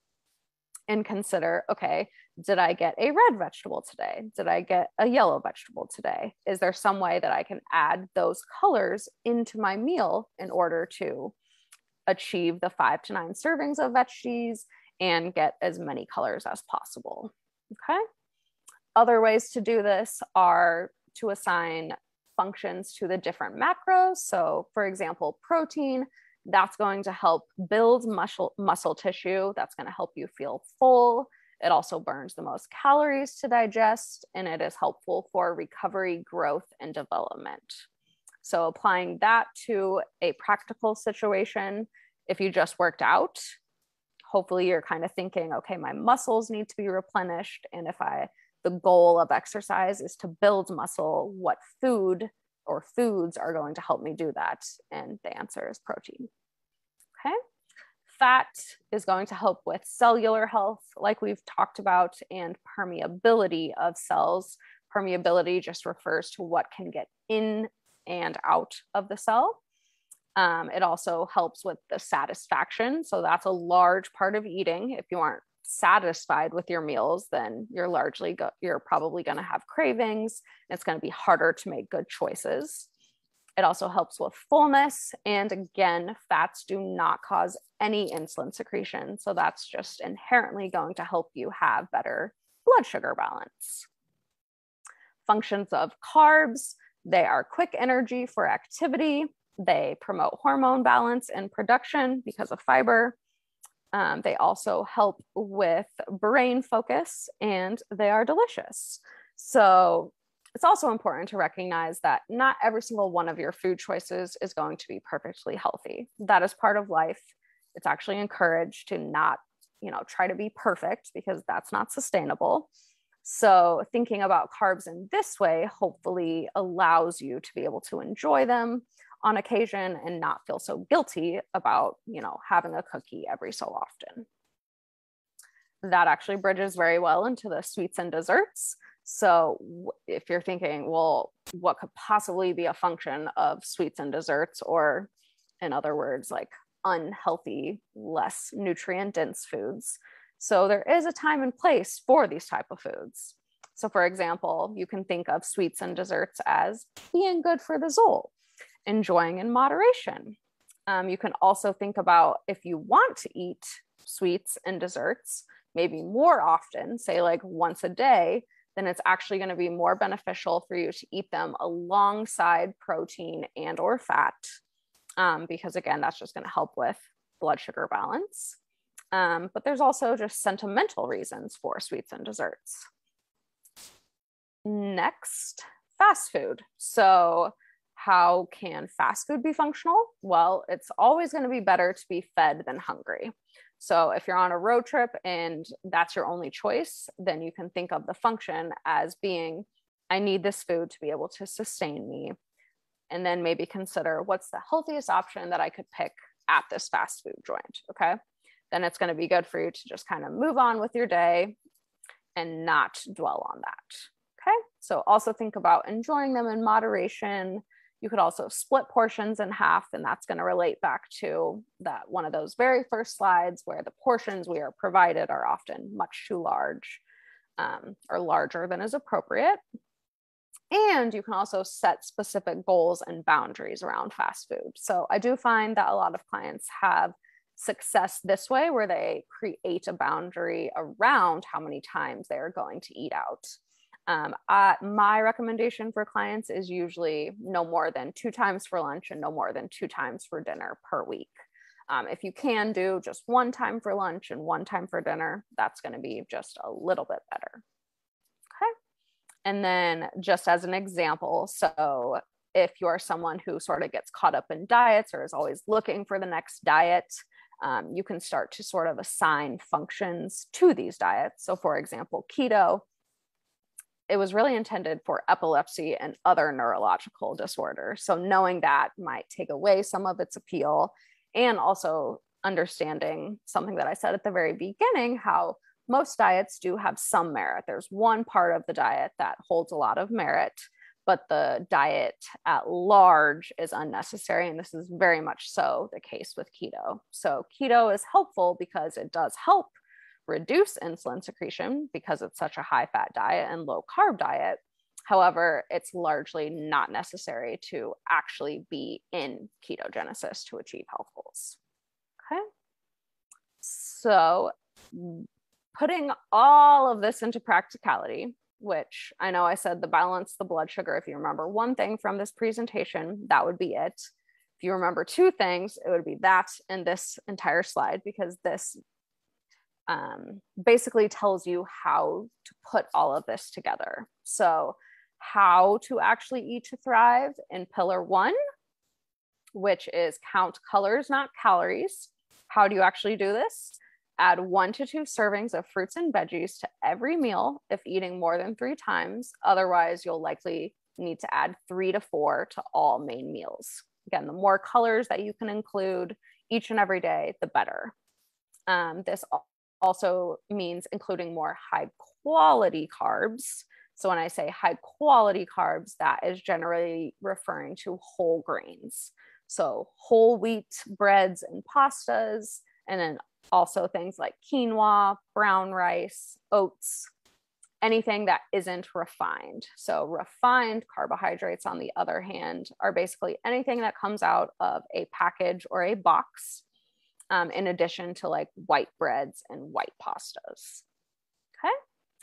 and consider, okay, did I get a red vegetable today? Did I get a yellow vegetable today? Is there some way that I can add those colors into my meal in order to achieve the 5 to 9 servings of veggies and get as many colors as possible? Okay. Other ways to do this are to assign functions to the different macros. So for example, protein, that's going to help build muscle tissue. That's going to help you feel full. It also burns the most calories to digest, and it is helpful for recovery, growth, and development. So applying that to a practical situation, if you just worked out, hopefully you're kind of thinking, okay, my muscles need to be replenished. And if the goal of exercise is to build muscle, what food or foods are going to help me do that? And the answer is protein. Okay. Fat is going to help with cellular health, like we've talked about, and permeability of cells. Permeability just refers to what can get in and out of the cell. It also helps with the satisfaction. So that's a large part of eating. If you aren't satisfied with your meals, then you're probably going to have cravings. It's going to be harder to make good choices. It also helps with fullness. And again, fats do not cause any insulin secretion. So that's just inherently going to help you have better blood sugar balance. Functions of carbs, they are quick energy for activity. They promote hormone balance and production because of fiber. They also help with brain focus, and they are delicious. So it's also important to recognize that not every single one of your food choices is going to be perfectly healthy. That is part of life. It's actually encouraged to not, try to be perfect, because that's not sustainable. So thinking about carbs in this way hopefully allows you to be able to enjoy them on occasion and not feel so guilty about, having a cookie every so often. That actually bridges very well into the sweets and desserts. So if you're thinking, well, what could possibly be a function of sweets and desserts, or in other words, like unhealthy, less nutrient dense foods? So there is a time and place for these type of foods. So for example, you can think of sweets and desserts as being good for the soul, enjoying in moderation. You can also think about, if you want to eat sweets and desserts, maybe more often, say like once a day, then it's actually going to be more beneficial for you to eat them alongside protein and or fat, because again, that's just going to help with blood sugar balance. But there's also just sentimental reasons for sweets and desserts. Next, fast food. So how can fast food be functional? Well, it's always going to be better to be fed than hungry. So if you're on a road trip and that's your only choice, then you can think of the function as being, I need this food to be able to sustain me. And then maybe consider, what's the healthiest option that I could pick at this fast food joint? Okay. Then it's going to be good for you to just kind of move on with your day and not dwell on that. Okay. So also think about enjoying them in moderation. You could also split portions in half, and that's going to relate back to that one of those very first slides where the portions we are provided are often much too large, or larger than is appropriate. And you can also set specific goals and boundaries around fast food. So I do find that a lot of clients have success this way, where they create a boundary around how many times they are going to eat out. My recommendation for clients is usually no more than 2 times for lunch and no more than 2 times for dinner per week. If you can do just 1 time for lunch and 1 time for dinner, that's going to be just a little bit better. Okay. And then just as an example, so if you're someone who sort of gets caught up in diets or is always looking for the next diet, you can start to sort of assign functions to these diets. So for example, keto, it was really intended for epilepsy and other neurological disorders. So knowing that might take away some of its appeal, and also understanding something that I said at the very beginning, how most diets do have some merit. There's one part of the diet that holds a lot of merit, but the diet at large is unnecessary. And this is very much so the case with keto. So keto is helpful because it does help reduce insulin secretion because it's such a high fat diet and low carb diet. However, it's largely not necessary to actually be in ketogenesis to achieve health goals. Okay. So putting all of this into practicality, which I know I said the balance, the blood sugar, if you remember one thing from this presentation, that would be it. If you remember 2 things, it would be that and this entire slide, because this basically tells you how to put all of this together. So how to actually eat to thrive in pillar 1, which is count colors, not calories. How do you actually do this? Add 1 to 2 servings of fruits and veggies to every meal if eating more than 3 times. Otherwise, you'll likely need to add 3 to 4 to all main meals. Again, the more colors that you can include each and every day, the better. This also means including more high quality carbs. So when I say high quality carbs, that is generally referring to whole grains. So whole wheat breads and pastas, and then also things like quinoa, brown rice, oats, anything that isn't refined. So refined carbohydrates, on the other hand, are basically anything that comes out of a package or a box, in addition to like white breads and white pastas. Okay.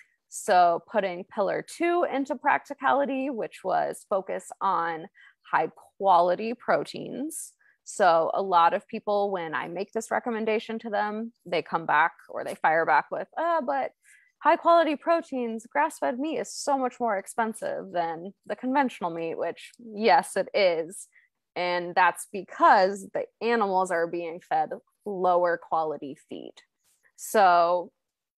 So putting pillar 2 into practicality, which was focus on high quality proteins. So a lot of people, when I make this recommendation to them, they come back or they fire back with, but high quality proteins, grass-fed meat is so much more expensive than the conventional meat, which yes, it is. And that's because the animals are being fed lower quality feed. So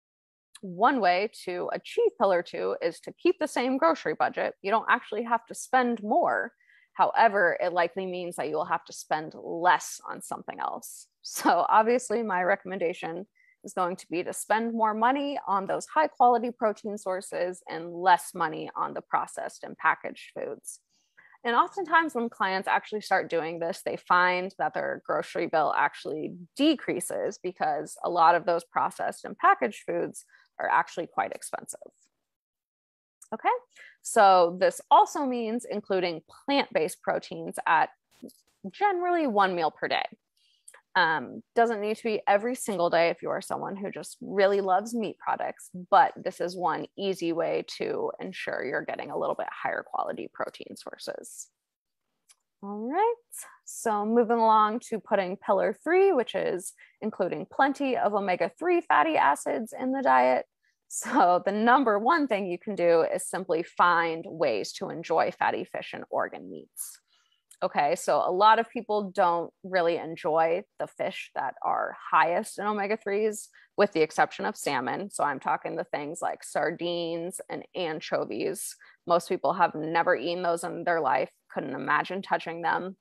one way to achieve pillar 2 is to keep the same grocery budget. You don't actually have to spend more. However, it likely means that you will have to spend less on something else. So obviously my recommendation is going to be to spend more money on those high quality protein sources and less money on the processed and packaged foods. And oftentimes when clients actually start doing this, they find that their grocery bill actually decreases because a lot of those processed and packaged foods are actually quite expensive. Okay, so this also means including plant-based proteins at generally 1 meal per day. Doesn't need to be every single day if you are someone who just really loves meat products, but this is one easy way to ensure you're getting a little bit higher quality protein sources. All right, so moving along to putting pillar 3, which is including plenty of omega-3 fatty acids in the diet. So the number 1 thing you can do is simply find ways to enjoy fatty fish and organ meats. Okay, so a lot of people don't really enjoy the fish that are highest in omega-3s, with the exception of salmon. So I'm talking the things like sardines and anchovies. Most people have never eaten those in their life, couldn't imagine touching them.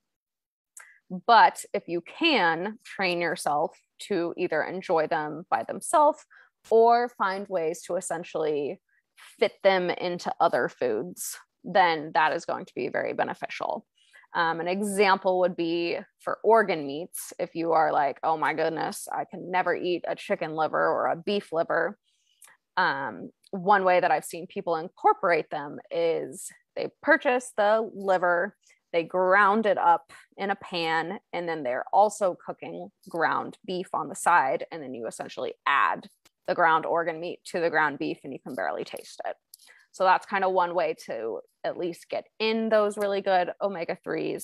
But if you can train yourself to either enjoy them by themselves or find ways to essentially fit them into other foods, then that is going to be very beneficial. An example would be for organ meats. If you are like, oh my goodness, I can never eat a chicken liver or a beef liver. One way that I've seen people incorporate them is they purchase the liver, they ground it up in a pan, and then they're also cooking ground beef on the side. And then you essentially add the ground organ meat to the ground beef and you can barely taste it. So that's kind of one way to at least get in those really good omega-3s.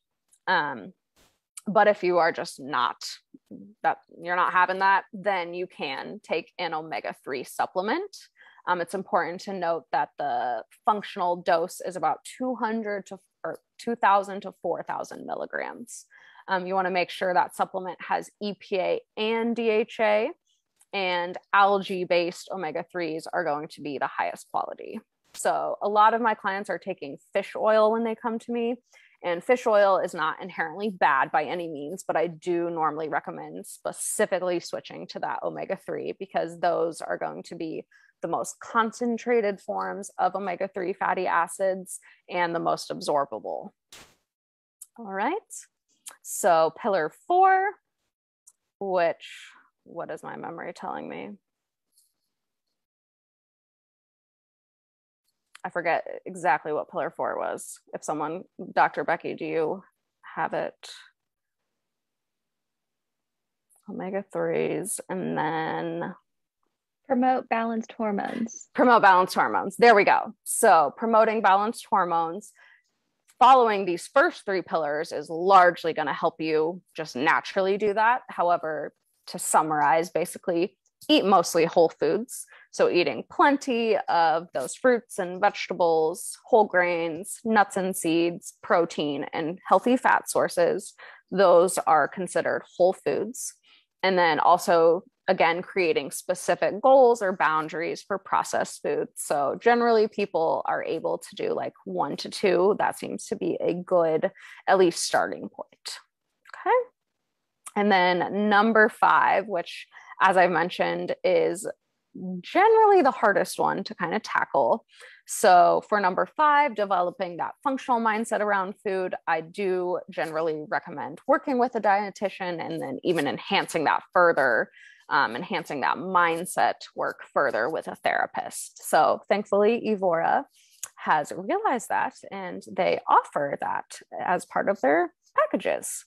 But if you are just not, that you're not having that, then you can take an omega-3 supplement. It's important to note that the functional dose is about 2,000 to 4,000 milligrams. You want to make sure that supplement has EPA and DHA, and algae-based omega-3s are going to be the highest quality. So a lot of my clients are taking fish oil when they come to me, and fish oil is not inherently bad by any means, but I do normally recommend specifically switching to that omega-3 because those are going to be the most concentrated forms of omega-3 fatty acids and the most absorbable. All right, so pillar 4, which, what is my memory telling me? I forget exactly what pillar 4 was. If someone, Dr. Becky, do you have it? Omega-3s, and then promote balanced hormones. Promote balanced hormones. There we go. So promoting balanced hormones, following these first 3 pillars is largely going to help you just naturally do that. However, to summarize, basically eat mostly whole foods. So eating plenty of those fruits and vegetables, whole grains, nuts and seeds, protein, and healthy fat sources. Those are considered whole foods. And then also, again, creating specific goals or boundaries for processed foods. So generally people are able to do like 1 to 2. That seems to be a good, at least starting point. Okay. And then number 5, which as I mentioned is generally the hardest one to kind of tackle. So for number 5, developing that functional mindset around food, I do generally recommend working with a dietitian and then even enhancing that further, enhancing that mindset work further with a therapist. So thankfully, Evora has realized that and they offer that as part of their packages.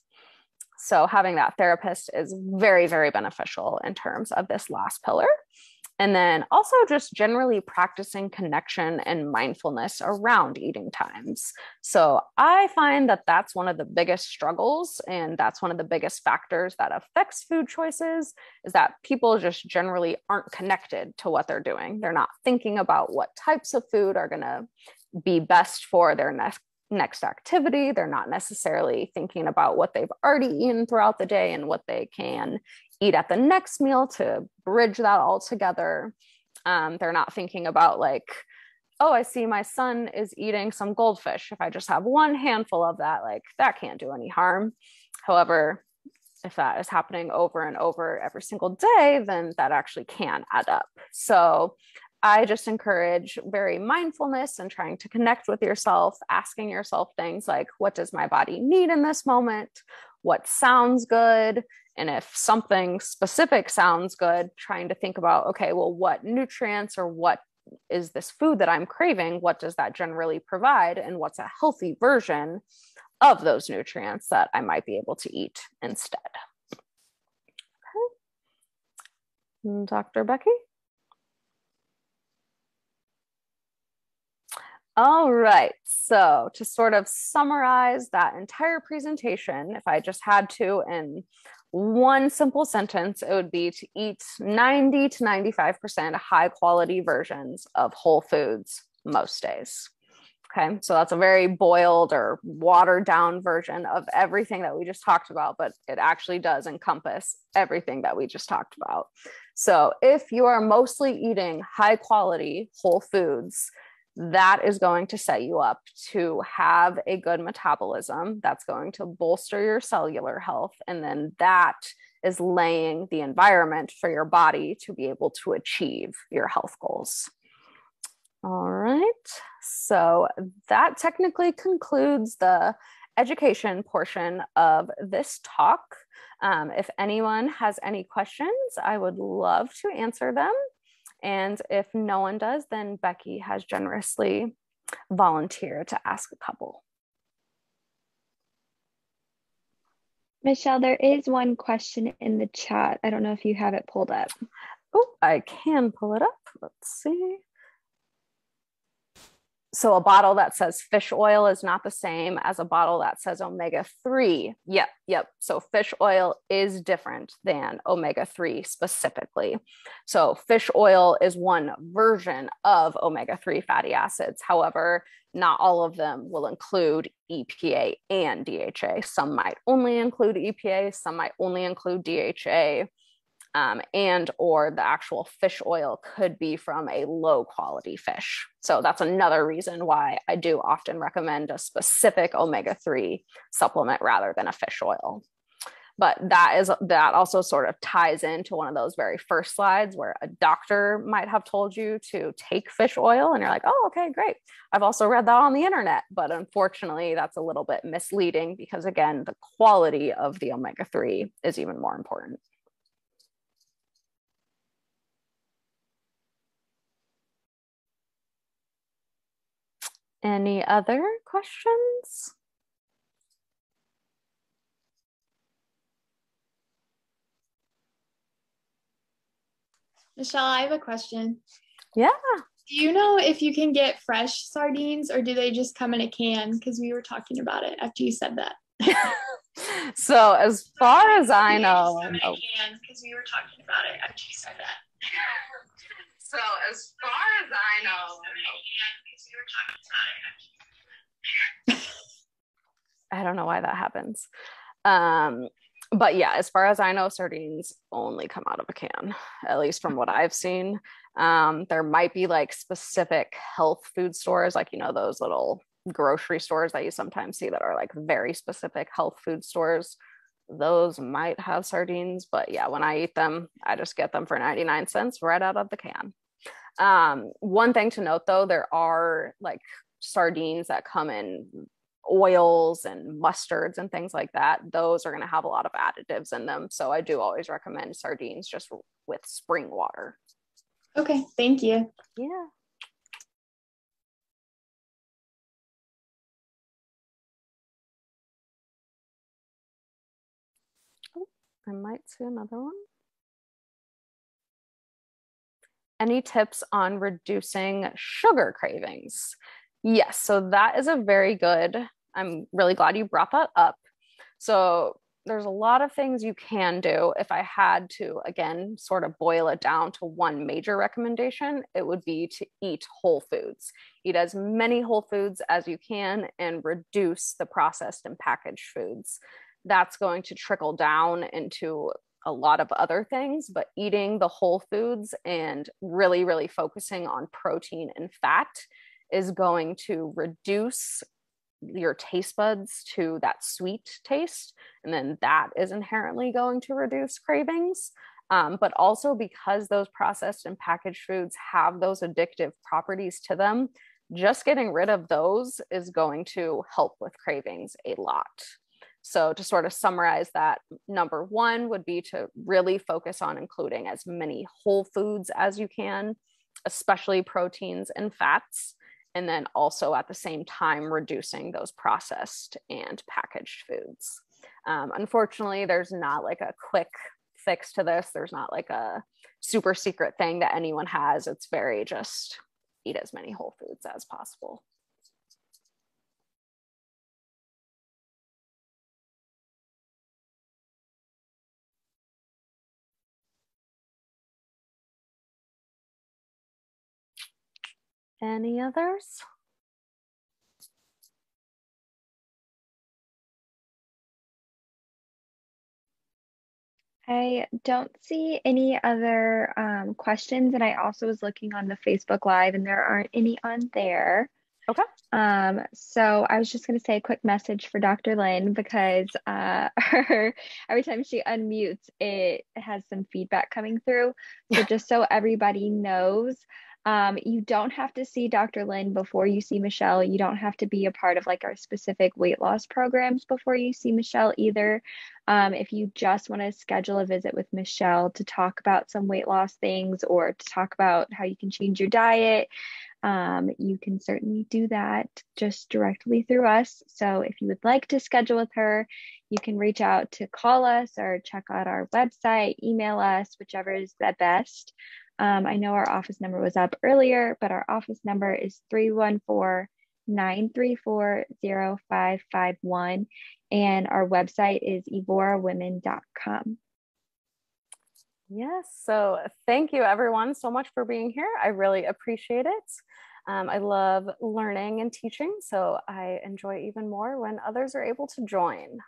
So having that therapist is very, very beneficial in terms of this last pillar. And then also just generally practicing connection and mindfulness around eating times. So I find that that's one of the biggest struggles, and that's one of the biggest factors that affects food choices, is that people just generally aren't connected to what they're doing. They're not thinking about what types of food are going to be best for their next activity. They're not necessarily thinking about what they've already eaten throughout the day and what they can eat at the next meal to bridge that all together. They're not thinking about like, oh, I see my son is eating some goldfish. If I just have 1 handful of that, like that can't do any harm. However, if that is happening over and over every single day, then that actually can add up. So I just encourage very mindfulness and trying to connect with yourself, asking yourself things like, what does my body need in this moment? What sounds good? And if something specific sounds good, trying to think about, okay, well, what nutrients or what is this food that I'm craving? What does that generally provide? And what's a healthy version of those nutrients that I might be able to eat instead? Okay. Dr. Becky? All right, so to sort of summarize that entire presentation, if I just had to in one simple sentence, it would be to eat 90 to 95% high quality versions of whole foods most days. Okay, so that's a very boiled or watered down version of everything that we just talked about, but it actually does encompass everything that we just talked about. So if you are mostly eating high quality whole foods, that is going to set you up to have a good metabolism. That's going to bolster your cellular health. And then that is laying the environment for your body to be able to achieve your health goals. All right. So that technically concludes the education portion of this talk. If anyone has any questions, I would love to answer them. And if no one does, then Becky has generously volunteered to ask a couple. Michelle, there is one question in the chat. I don't know if you have it pulled up. Oh, I can pull it up. Let's see. So a bottle that says fish oil is not the same as a bottle that says omega-3. Yep. So fish oil is different than omega-3 specifically. So fish oil is one version of omega-3 fatty acids. However, not all of them will include EPA and DHA. Some might only include EPA, some might only include DHA. And or the actual fish oil could be from a low quality fish. So that's another reason why I do often recommend a specific omega-3 supplement rather than a fish oil. But that also sort of ties into one of those very first slides where a doctor might have told you to take fish oil and you're like, oh, okay, great. I've also read that on the internet, but unfortunately that's a little bit misleading because again, the quality of the omega-3 is even more important. Any other questions? Michelle, I have a question. Yeah. Do you know if you can get fresh sardines or do they just come in a can? Because we were talking about it after you said that. So as far as I know, because we were talking about it after you said that. So as far as I know, I don't know why that happens. But yeah, as far as I know, sardines only come out of a can, at least from what I've seen. There might be like specific health food stores, like, you know, those little grocery stores that you sometimes see that are like very specific health food stores. Those might have sardines, but yeah, when I eat them, I just get them for 99 cents right out of the can. One thing to note though, there are like sardines that come in oils and mustards and things like that. Those are going to have a lot of additives in them. So I do always recommend sardines just with spring water. Okay, thank you. Yeah. I might see another one. Any tips on reducing sugar cravings? Yes, so that is a very good, I'm really glad you brought that up. So there's a lot of things you can do. If I had to, again, sort of boil it down to one major recommendation, it would be to eat whole foods. Eat as many whole foods as you can and reduce the processed and packaged foods. That's going to trickle down into a lot of other things, but eating the whole foods and really, really focusing on protein and fat is going to reduce your taste buds to that sweet taste. And then that is inherently going to reduce cravings. But also because those processed and packaged foods have those addictive properties to them, just getting rid of those is going to help with cravings a lot. So to sort of summarize that, number one would be to really focus on including as many whole foods as you can, especially proteins and fats. And then also at the same time, reducing those processed and packaged foods. Unfortunately, there's not like a quick fix to this. There's not like a super secret thing that anyone has. It's very just eat as many whole foods as possible. Any others? I don't see any other questions, and I also was looking on the Facebook Live, and there aren't any on there. Okay. So I was just going to say a quick message for Dr. Lynn because every time she unmutes, it has some feedback coming through. So just so everybody knows, You don't have to see Dr. Lynn before you see Michelle. You don't have to be a part of like our specific weight loss programs before you see Michelle either. If you just want to schedule a visit with Michelle to talk about some weight loss things or to talk about how you can change your diet, you can certainly do that just directly through us. So if you would like to schedule with her, you can reach out to call us or check out our website, email us, whichever is the best. I know our office number was up earlier, but our office number is 314-934-0551. And our website is evorawomen.com. Yes, so thank you everyone so much for being here. I really appreciate it. I love learning and teaching, so I enjoy even more when others are able to join.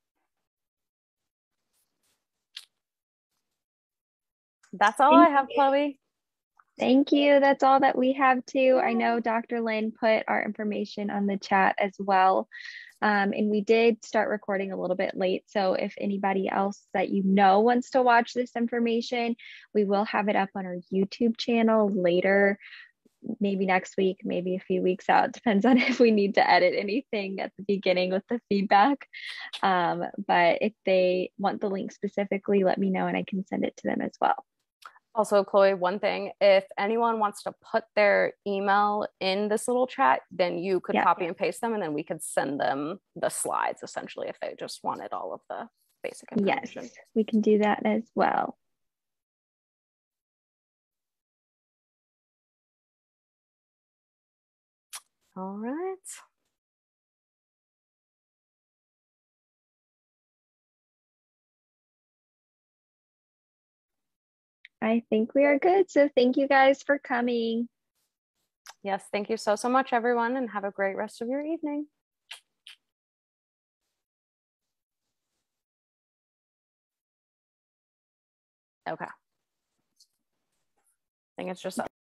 That's all I have, Chloe. Thank you. That's all that we have too. I know Dr. Lynn put our information on the chat as well. And we did start recording a little bit late. So if anybody else that you know wants to watch this information, we will have it up on our YouTube channel later, maybe next week, maybe a few weeks out. Depends on if we need to edit anything at the beginning with the feedback. But if they want the link specifically, let me know and I can send it to them as well. Also, Chloe, one thing, if anyone wants to put their email in this little chat, then you could copy and paste them and then we could send them the slides essentially if they just wanted all of the basic information. Yes, we can do that as well. All right. I think we are good. So thank you guys for coming. Yes, thank you so much, everyone, and have a great rest of your evening. Okay. I think it's just